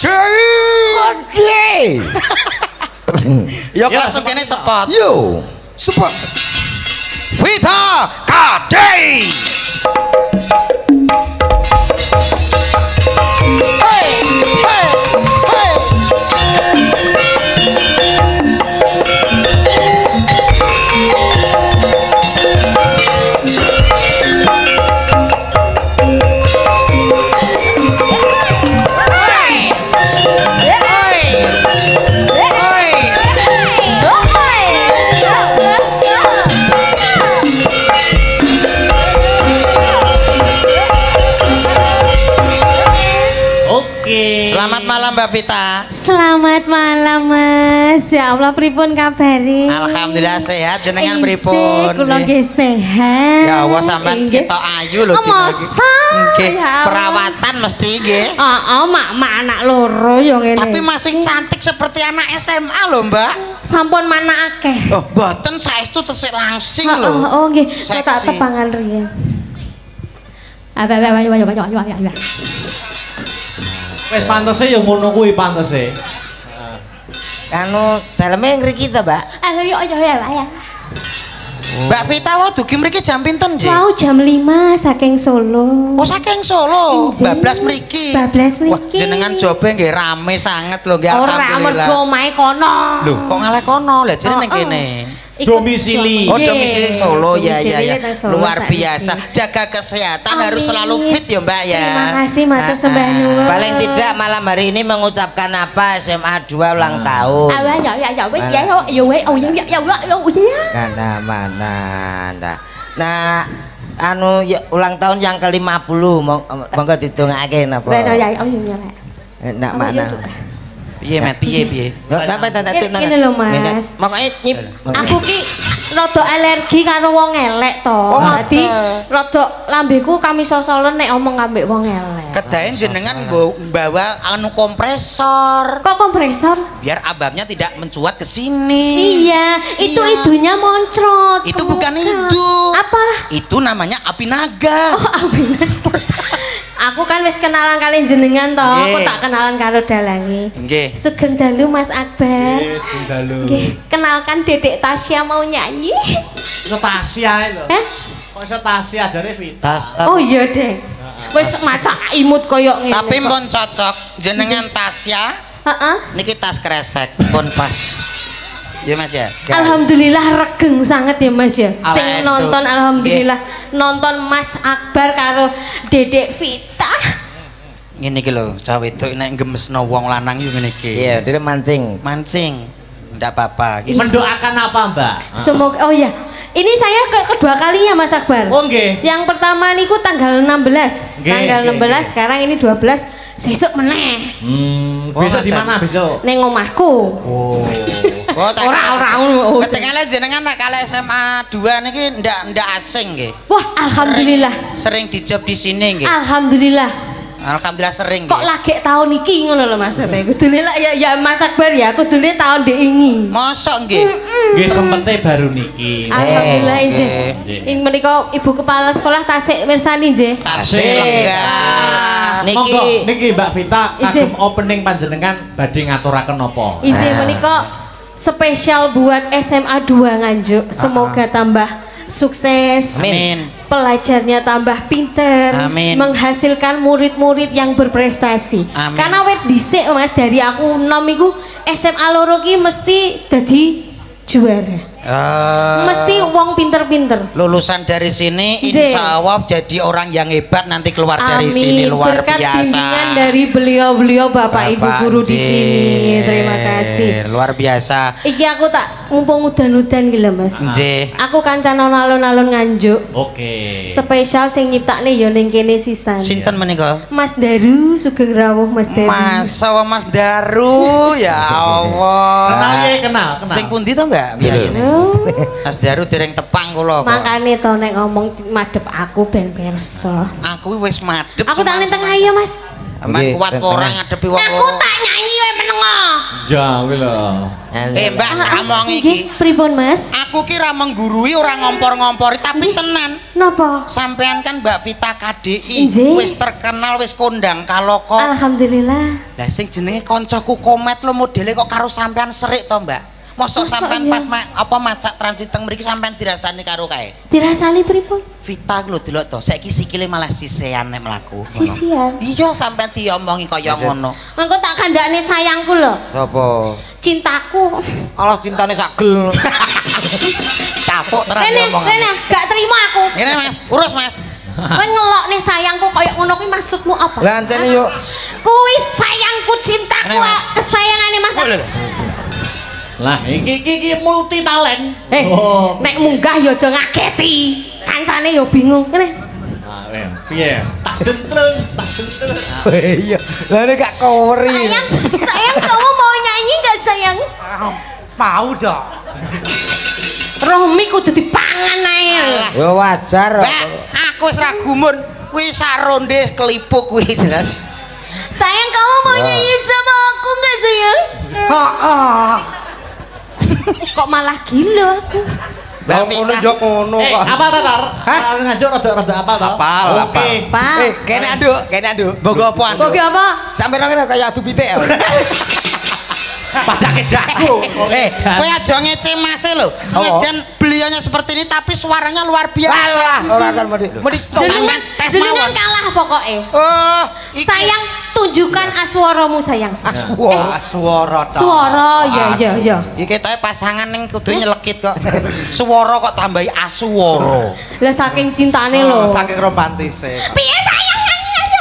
Kadei. Yo langsung kene spot. Yo, spot. Vita Kadei. Selamat malam Mbak Vita. Selamat malam Mas. Ya Allah pripun kabari? Alhamdulillah sehat. Jenengan pripun? Kula nggih sehat. Ya Allah sampean kita ayu lho nggih. Perawatan mesti nggih. Heeh, mak anak loro yo ngene. Tapi masih cantik seperti anak SMA lho Mbak. Sampun mana akeh. Oh, mboten saestu tesik langsing lho. Oh nggih. Tak tepangan riyen. Wes pantese ya ngono kuwi pantese. Anu daleme ngriki to, Mbak? Ayo ya. Mbak Vita wae dugi mriki jam pinten, Ji? Mau jam 5 saking Solo. Oh, saking Solo. Bablas mriki. Wah, jenengan jobe nggih rame sanget lho, nggih alhamdulillah. Ora mergo omahe kono. Lho, kok ngalah kono? Lah jenenge kene. Domisili. Oh, domisili Solo ya. Luar biasa. Jaga kesehatan harus selalu fit ya, Mbak ya. Terima kasih matur sembah nuwun. Paling tidak malam hari ini mengucapkan apa SMA 2 ulang tahun. Nah, anu ya, ulang tahun yang ke-50 monggo ditungake napa? Nak mana? Piye met piye? Ini lho Mas. Mokoke nyip. Aku ki rada alergi karo wong elek to. Dadi rada lambeku kami sosolen nek omong ambek wong elek. Kedaen jenengan bawa anu kompresor. Kok kompresor? Biar ababnya tidak mencuat ke sini. Iya, itu idunya moncrot. Itu bukan idu. Apa? Itu namanya api naga. Oh, api naga. Aku kan wis kenalan kalian jenengan toh, aku tak kenalan karo dalange. Nggih. Sugeng dalu Mas Akbar. Nggih, sugeng dalu. Nggih, kenalkan Dedek Tasya mau nyanyi. Iso Tasya lho. Kok iso Tasya jare Vita. Oh iya, Dek. Wis maca imut koyo ngene. Tapi pun cocok jenengan Tasya. Heeh. Niki tas kresek pun pas. Ya Mas ya. Alhamdulillah regeng sangat ya Mas ya. Sing Alhamdulillah. nonton alhamdulillah nonton Mas Akbar karo Dedek Vita. Ngene iki lho, cah wedok nek gemesno wong lanang yo ngene iki. Iya, dia mancing. Mancing. Ndak apa-apa. Mendoakan apa, Mbak? Semoga oh ya. Ini saya kedua kalinya Mas Akbar. Oh nggih. Yang pertama niku tanggal 16. Tanggal 16 sekarang ini 12. Sesuk meneh. Besok di mana besok? Ning omahku. Oh. Ora Ketinggalan jenengan nek kali SMA 2 niki ndak asing nggih. Wah, alhamdulillah. Sering dijob di sini nggih. Alhamdulillah. Alhamdulillah sering. Kok lagi tahun iki ngono lho Mas. Kudune ya Mas Akbar ya, kudune tahun diingi. Mosok nggih. Nggih sempete baru niki. Alhamdulillah nggih. Ing menika Ibu Kepala Sekolah tasik mirsani nggih. Tasik lenggah. Niki Mbak Vita kagem opening panjenengan badhe ngaturaken napa? Izin menika spesial buat SMA 2 Nganjuk. Semoga tambah sukses. Amin. Pelajarnya tambah pinter. Amin. Menghasilkan murid-murid yang berprestasi. Amin. Karena wet dhisik Mas dari aku nom iku SMA loro ki mesti dadi juara. Mesti wong pinter-pinter. Lulusan dari sini insya Allah jadi orang yang hebat nanti keluar dari sini luar berkat biasa. bimbingan dari beliau-beliau Bapak Ibu guru di sini. Terima kasih. Luar biasa. Iki aku tak mumpung udan-udan gitu Mas. Nggih. Aku kancan alun-alun Nganjuk. Oke. Spesial sing nyiptakne ya ning kene sisan. Sinten menika? Mas Daru Sugeng Rawuh Mas Daru. Mas Daru ya Allah. Kenal. Sing pundi to Mbak? Mas Daru dereng tepang kula kok. Makane to nek ngomong madhep aku ben pirsa. Aku wis madhep. Aku tak ning tengah ya Mas. Aman kuat ora ngadepi wong loro. Aku tak nyanyi wae menengo. Ya kuwi lho. Mbak ngomong iki. Pripun Mas? Aku ki ra menggurui ora ngompor-ngompori tapi tenan. Napa? Sampean kan Mbak Vita KDI Nggih. wis terkenal wis kondang kaloko. Alhamdulillah. Lah sing jenenge kancaku Komet lo modele kok karo sampean serik to Mbak. Mosok sampean pas macak transit teng mriki sampean dirasani karo kae. Dirasani pripun? Vita lho delok to saiki sikile malah sisean nek mlaku. Sisian. Iya sampean diomongi kaya ngono. Engko tak kandhane sayangku lho. Sapa? Cintaku. Allah cintane sagel. Capuk tenan Rene, gak terima aku. Ngene Mas, urus Mas. Kowe ngelokne sayangku kaya ngono kuwi maksudmu apa? Lah ancene yuk. Kuwi sayangku cintaku kesayangane Mas. Lah iki multi talent. Nek munggah ya aja ngageti. Kancane ya bingung. Ngene. Nah, piye? Tak dentreng. Iya. Lah nek gak kori. Sayang kamu mau nyanyi gak sayang? Mau dong. Rohmi kudu dipangan ae. Ya wajar. Aku wis ra gumun. Kuwi saronde kelipuk kuwi jelas. Sayang kamu mau nyanyi sama aku gak sayang? Heeh. Kok malah gila aku. Ngono yo ngono kok. Apa ta, Tar? Ngajuk rada apa to? Apal. Kene anduk. Bogo apa anduk? Bogo apa? Sampai nang kene kaya adu pitik ya. Padake jago. Kowe aja ngece Mas lho. Senajan beliaunya seperti ini tapi suaranya luar biasa. Alah, ora kan mesti sampean tes mawon. Jenengan kalah pokoke. Oh, sayang tunjukkan aswaramu sayang. Aswara. Suara ya. Iki ketoke pasangan ning kudu nyelekit kok. Suara kok tambahi aswara. Lah saking cintane lho. Saking romantise. Piye sayang nyanyi ayo.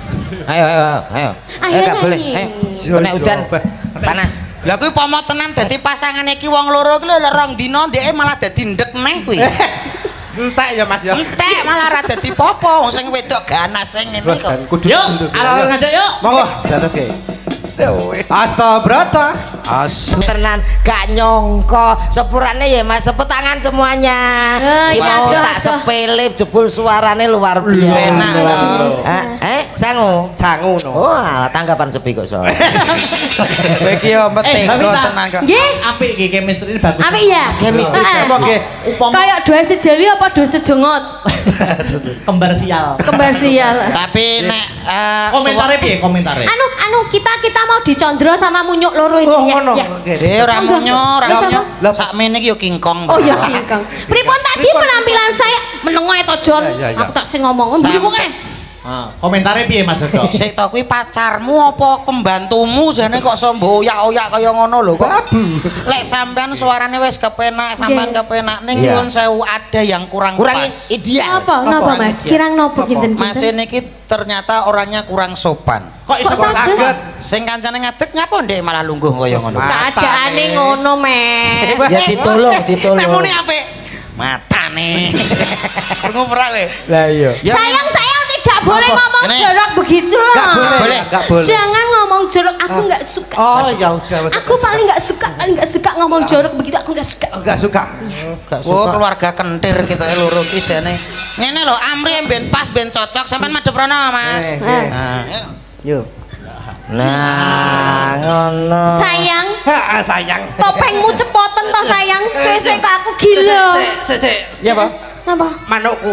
Ayo. Gak boleh. Ayo. Nek udan panas. Lah kuwi pomo tenan dadi pasangan iki wong loro ki lho rong dina ndeke malah dadi ndek neh kuwi. Entek ya Mas ya. Entek malah ora dadi popo wong sing wedok ganas sing ngene kok. Yuk, alon ngajak yuk. Monggo, terus ki. Asta Brata. Asu tenan gak nyongko. Sepurane ya Mas, tepuk tangan semuanya. Mau tak sepele jebul suarane luar biasa. Enak to. Sangu. Sangu no. Oh, tanggapan sepi kok so. Kowe iki yo metego tenan kok. Nggih. Apik iki chemistry bagus. Apik ya? Chemistry apa nggih? Kayak dua sejeli apa dua sejengot? Kembar sial. Kembar sial. Tapi nek komentare piye komentare? Anu kita mau dicondro sama munyuk loro iki ya. Ngono. Ora munyo, ora munyo. Sakmene iki yo kingkong. Oh ya kingkong. Pripun tadi penampilan saya menengoe to Jon? Aku tak sing ngomong mriko kae. Komentare piye Mas Dodo? Sik to kuwi pacarmu apa pembantumu jane kok sombo oyak-oyak kaya ngono lho kok. Lek sampean suarane wis kepenak, sampean kepenak ning nyuwun sewu ada yang kurang pas. Ideal. Napa Mas? Kirang napa kinten-kinten? Mas niki ternyata orangnya kurang sopan. Kok iso saged? Sing kancane ngadeg nyapa ndek malah lungguh kaya ngono. Keadaane ngono, Meh. Ya ditolong. Nek muni apik. Matane. Krungu ora kowe? Lah iya. Sayang tidak boleh ngomong jorok begitu loh. Enggak boleh. Jangan ngomong jorok, aku nggak suka. Oh ya udah. Aku paling nggak suka ngomong jorok begitu, aku nggak suka. Enggak suka. Oh, keluarga kentir kita loro iki jane. Ngene lho, Amri ben pas ben cocok sampean madhep rono, Mas. Yuk. Nah, ngono. Sayang. Sayang. Topengmu cepoten toh sayang. Suwe-suwe kok aku gila. Sik. Ya, Pak. Napa? Manukku.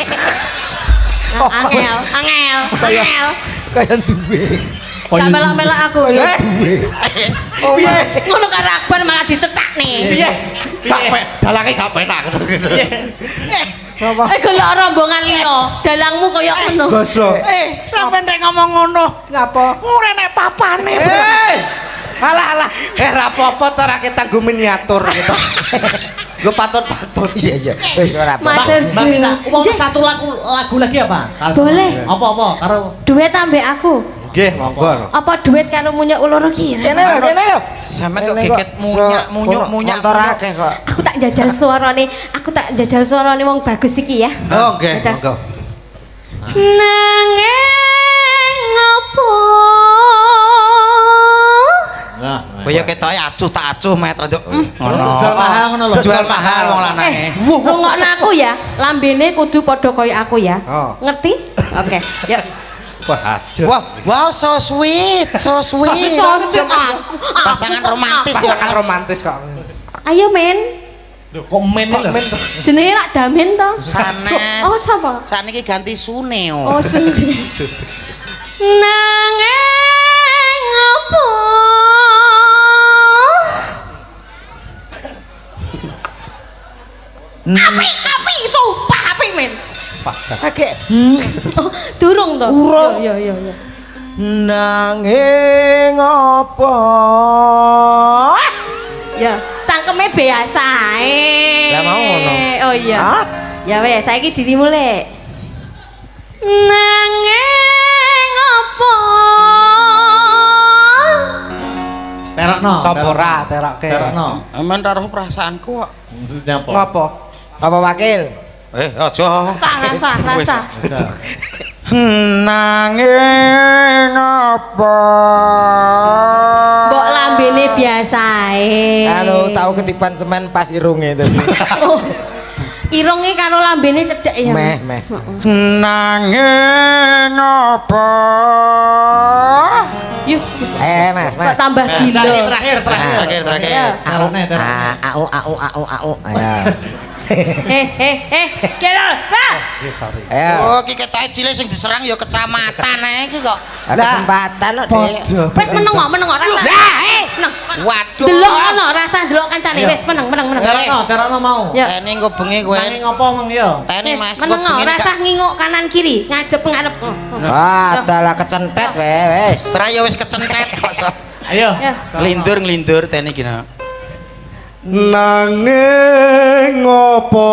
Angel. Kaya duwe. Gak melak-melak aku. Kaya duwe. Oh, piye? Ngono karo Akbar malah dicetak nih. Piye? Dalange gak penak ngono. Golek rombongan liya. Dalangmu kaya ngono. Gosok. Sampeyan nek ngomong ngono. Ngapa? Ngurene papane. Alah. Rapopo to ra kita nggo miniatur gitu. Gue patut-patut. Iya. Wis ora apa-apa. Mau satu lagu lagi apa? Boleh. Apa karo duet ambek aku. Nggih, monggo. Apa duet karo munyuk ulur iki? Kene lho. Sampeyan kok geget munyuk akeh kok. Aku tak jajal suarane wong bagus iki ya. Oh, nggih, monggo. Nanging apa? Nah, kaya ketoke acuh tak acuh meter ngono. Jual mahal ngono lho. Jual mahal wong lanange. Rungokno aku ya, lambene kudu padha kaya aku ya. Ngerti? Oke, yuk. Wow, so sweet. Pasangan romantis ya, romantis kok. Ayo men. Lho kok men lho. Jenenge lak Damen to. Sanes. Oh, sapa? Saniki ganti Sune. Oh, Sune. Nanging apa? Api, sumpah api men. Akeh. Oh, durung to. Iya. Nanging apa? Ya, cangkeme biasa ae. Lah mau ngono. Oh iya. Ya wes, saiki dirimu lek. Nanging apa? Terokno. Sapa ora terokke? Terokno. Aman taruh perasaanku kok. Nyapa? Ngapa? Apa wakil? Aja. Rasa. Nanging apa? Mbok lambene biasa ae. Anu tahu ketipan semen pas irunge tadi. Oh. Irunge karo lambene cedhek ya. Meh. Nanging apa? Yuk. Mas. Kok tambah gila. Terakhir. Au. Ayo. Kira. Ayo. Oh, iki ketoke cilik sing diserang ya kecamatan ae iki kok. Kesempatan kok, Dik. Wis meneng rasa. Waduh. Delok ngono, rasa delok kancane wis meneng. Terokno mau. Teni engko bengi kowe. Nanging apa mong ya? Teni Mas. Meneng rasa nginguk kanan kiri, ngadep ngarep. Adalah kecentet wis. Ora ya wis kecentet kok. Ayo. Nglindur teni gini. Nanging apa?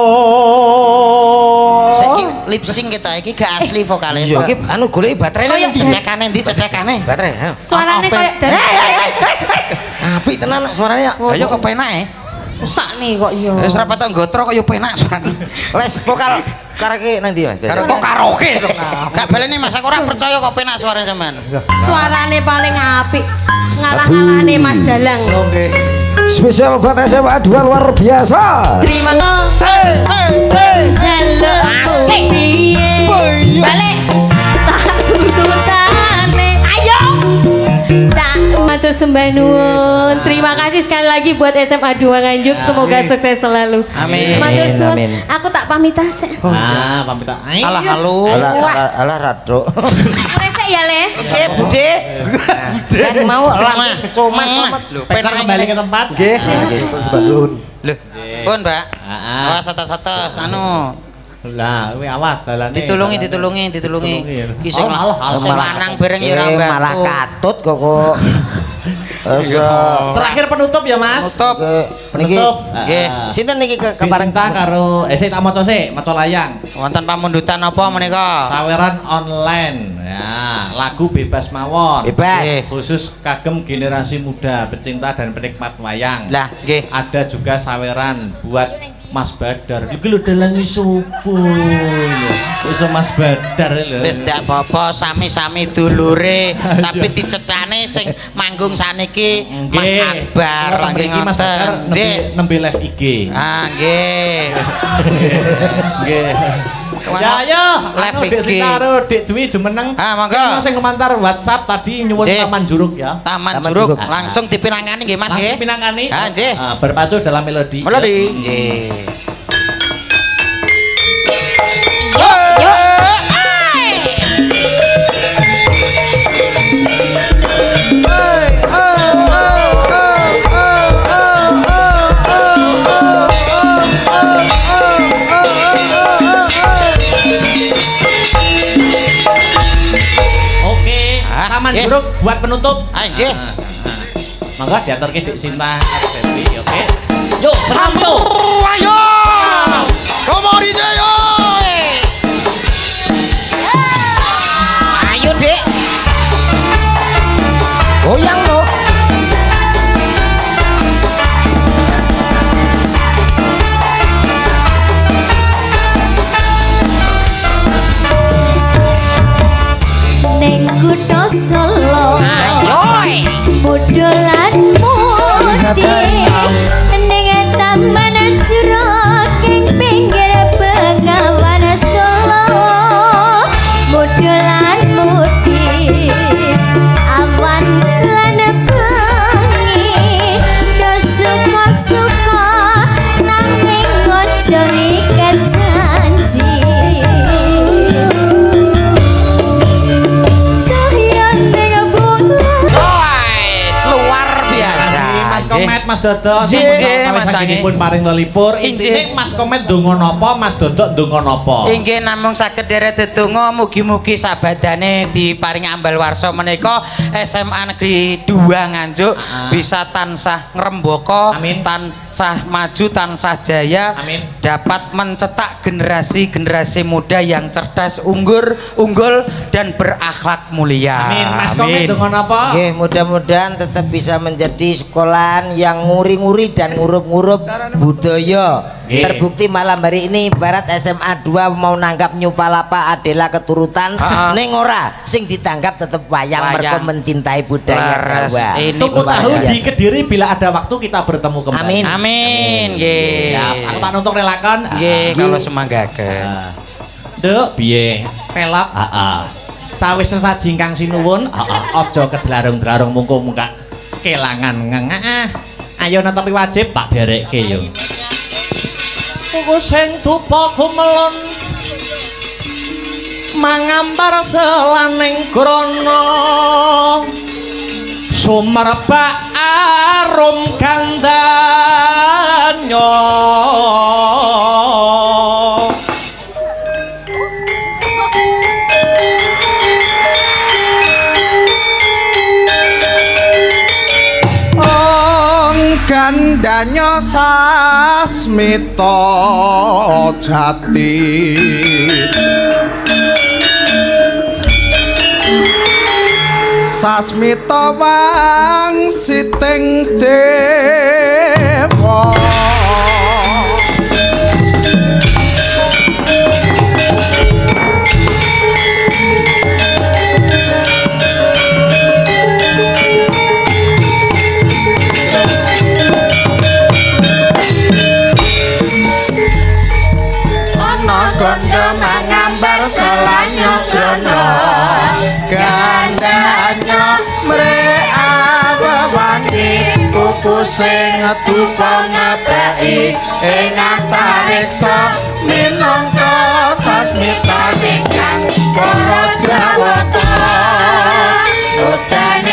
Saiki lip sync kita iki gak asli vokale. Iya, iki anu goleki baterainya cecekane ndi cecekane? Baterai. Suarane koyo Apik tenan suaranya. Ayo kok penak Rusak nih kok yo. Wis ra patok ngotro kok yo penak suarane. Les vokal karaoke nang ndi Mas? Kok karaoke to. Gak baleni Mas aku ora percaya kok penak suarane sampean. Suarane paling apik. Ngalah-ngalahane Mas Dalang. Oke. Spesial buat SMA 2 luar biasa. Terima kasih. Jaluk asik. Balik. Tak tuntutane. Ayo. Tak matur sembah nuwun. Terima kasih sekali lagi buat SMA 2 Nganjuk. Semoga sukses selalu. Amin. Matur suwun. Aku tak pamit sik. Nah, pamit. Alah halo. Alah radro. Resek ya, Le. Oke, Bude. Kan mau lah somat lho. Penak kembali ke tempat. Nggih. Balun. Lho. Pun, Mbak. Awas atas-atas anu. Lah, kuwi awas dalane. Ditulungi. Ki sing lanang bareng ya ora malah katut kok. Terakhir penutup ya Mas. Penutup. Nggih. Sinten niki kepareng karo sik tak maca sik, maca layang. Wonten pamundutan apa menika? Saweran online. Ya, lagu bebas mawon. Bebas. Khusus kagem generasi muda, pecinta dan penikmat wayang. Lah, nggih. Ada juga saweran buat Mas Badar. Iki lho dalange sopo. Iso Mas Badar lho. Wis ndak apa-apa, sami-sami dulure, tapi dicethane sing manggung saniki Mas Akbar. Nggih Mas Badar nembe live IG. Ah, nggih. Nggih. Ya ayo, live IG karo Dik Dwi jumeneng. Ah, monggo. Sing komentar WhatsApp tadi nyuwun Taman Juruk ya. Taman Juruk. Langsung dipinangani nggih Mas nggih. Langsung pinangani. Ah, nggih. Berpacu dalam melodi. Nggih. Taman Juruk buat penutup. Anjir. Monggo diaturke Dik Sinta Dewi, oke. Yuk, seram yuk. Ayo. Komori Jaya. Ayo, Dik. Goyang lo. Ning kutha Solo mudolan mudi ning taman juruk ing pinggir Bengawan Solo mudolan mudi awan lan bengi do suka-suka nanging aja iket janji. Komet Mas Dodok pun paring lelipur intine Mas Komet donga napa Mas Dodok donga napa inggih namung saged dherek dedonga mugi-mugi sabadane diparing ambal warsa menika SMA Negeri 2 Nganjuk bisa tansah ngrembaka tansah maju tansah jaya dapat mencetak generasi-generasi muda yang cerdas unggul dan berakhlak mulia. Amin. Mas Komet donga napa nggih mudah-mudahan tetap bisa menjadi sekolah yang nguri-nguri dan ngurup-ngurup budaya. Terbukti malam hari ini barat SMA 2 mau nanggap Nyupalapa adalah keturutan ning ora sing ditanggap tetep wayang mergo mencintai budaya Jawa. Tunggu tahu di Kediri bila ada waktu kita bertemu kembali. Amin nggih. Aku tak nonton relakan nggih kalau semanggaken. Duk piye? Pelok? Heeh. Sawis sesaji ingkang sinuwun, aja kedlarung-dlarung mungko-mungkak kelangan ngengah. Ayo netepi wajib tak derekke yo. Kuku sing dupa kumelon mangambar selaning grana sumerbak arum kandanya. Gandanya sasmita jati sasmita wangsiting dewa gandanya mrea wewangi kuku sing duka ngabeki ing antariksa minangka sasmita ingkang para Jawata utane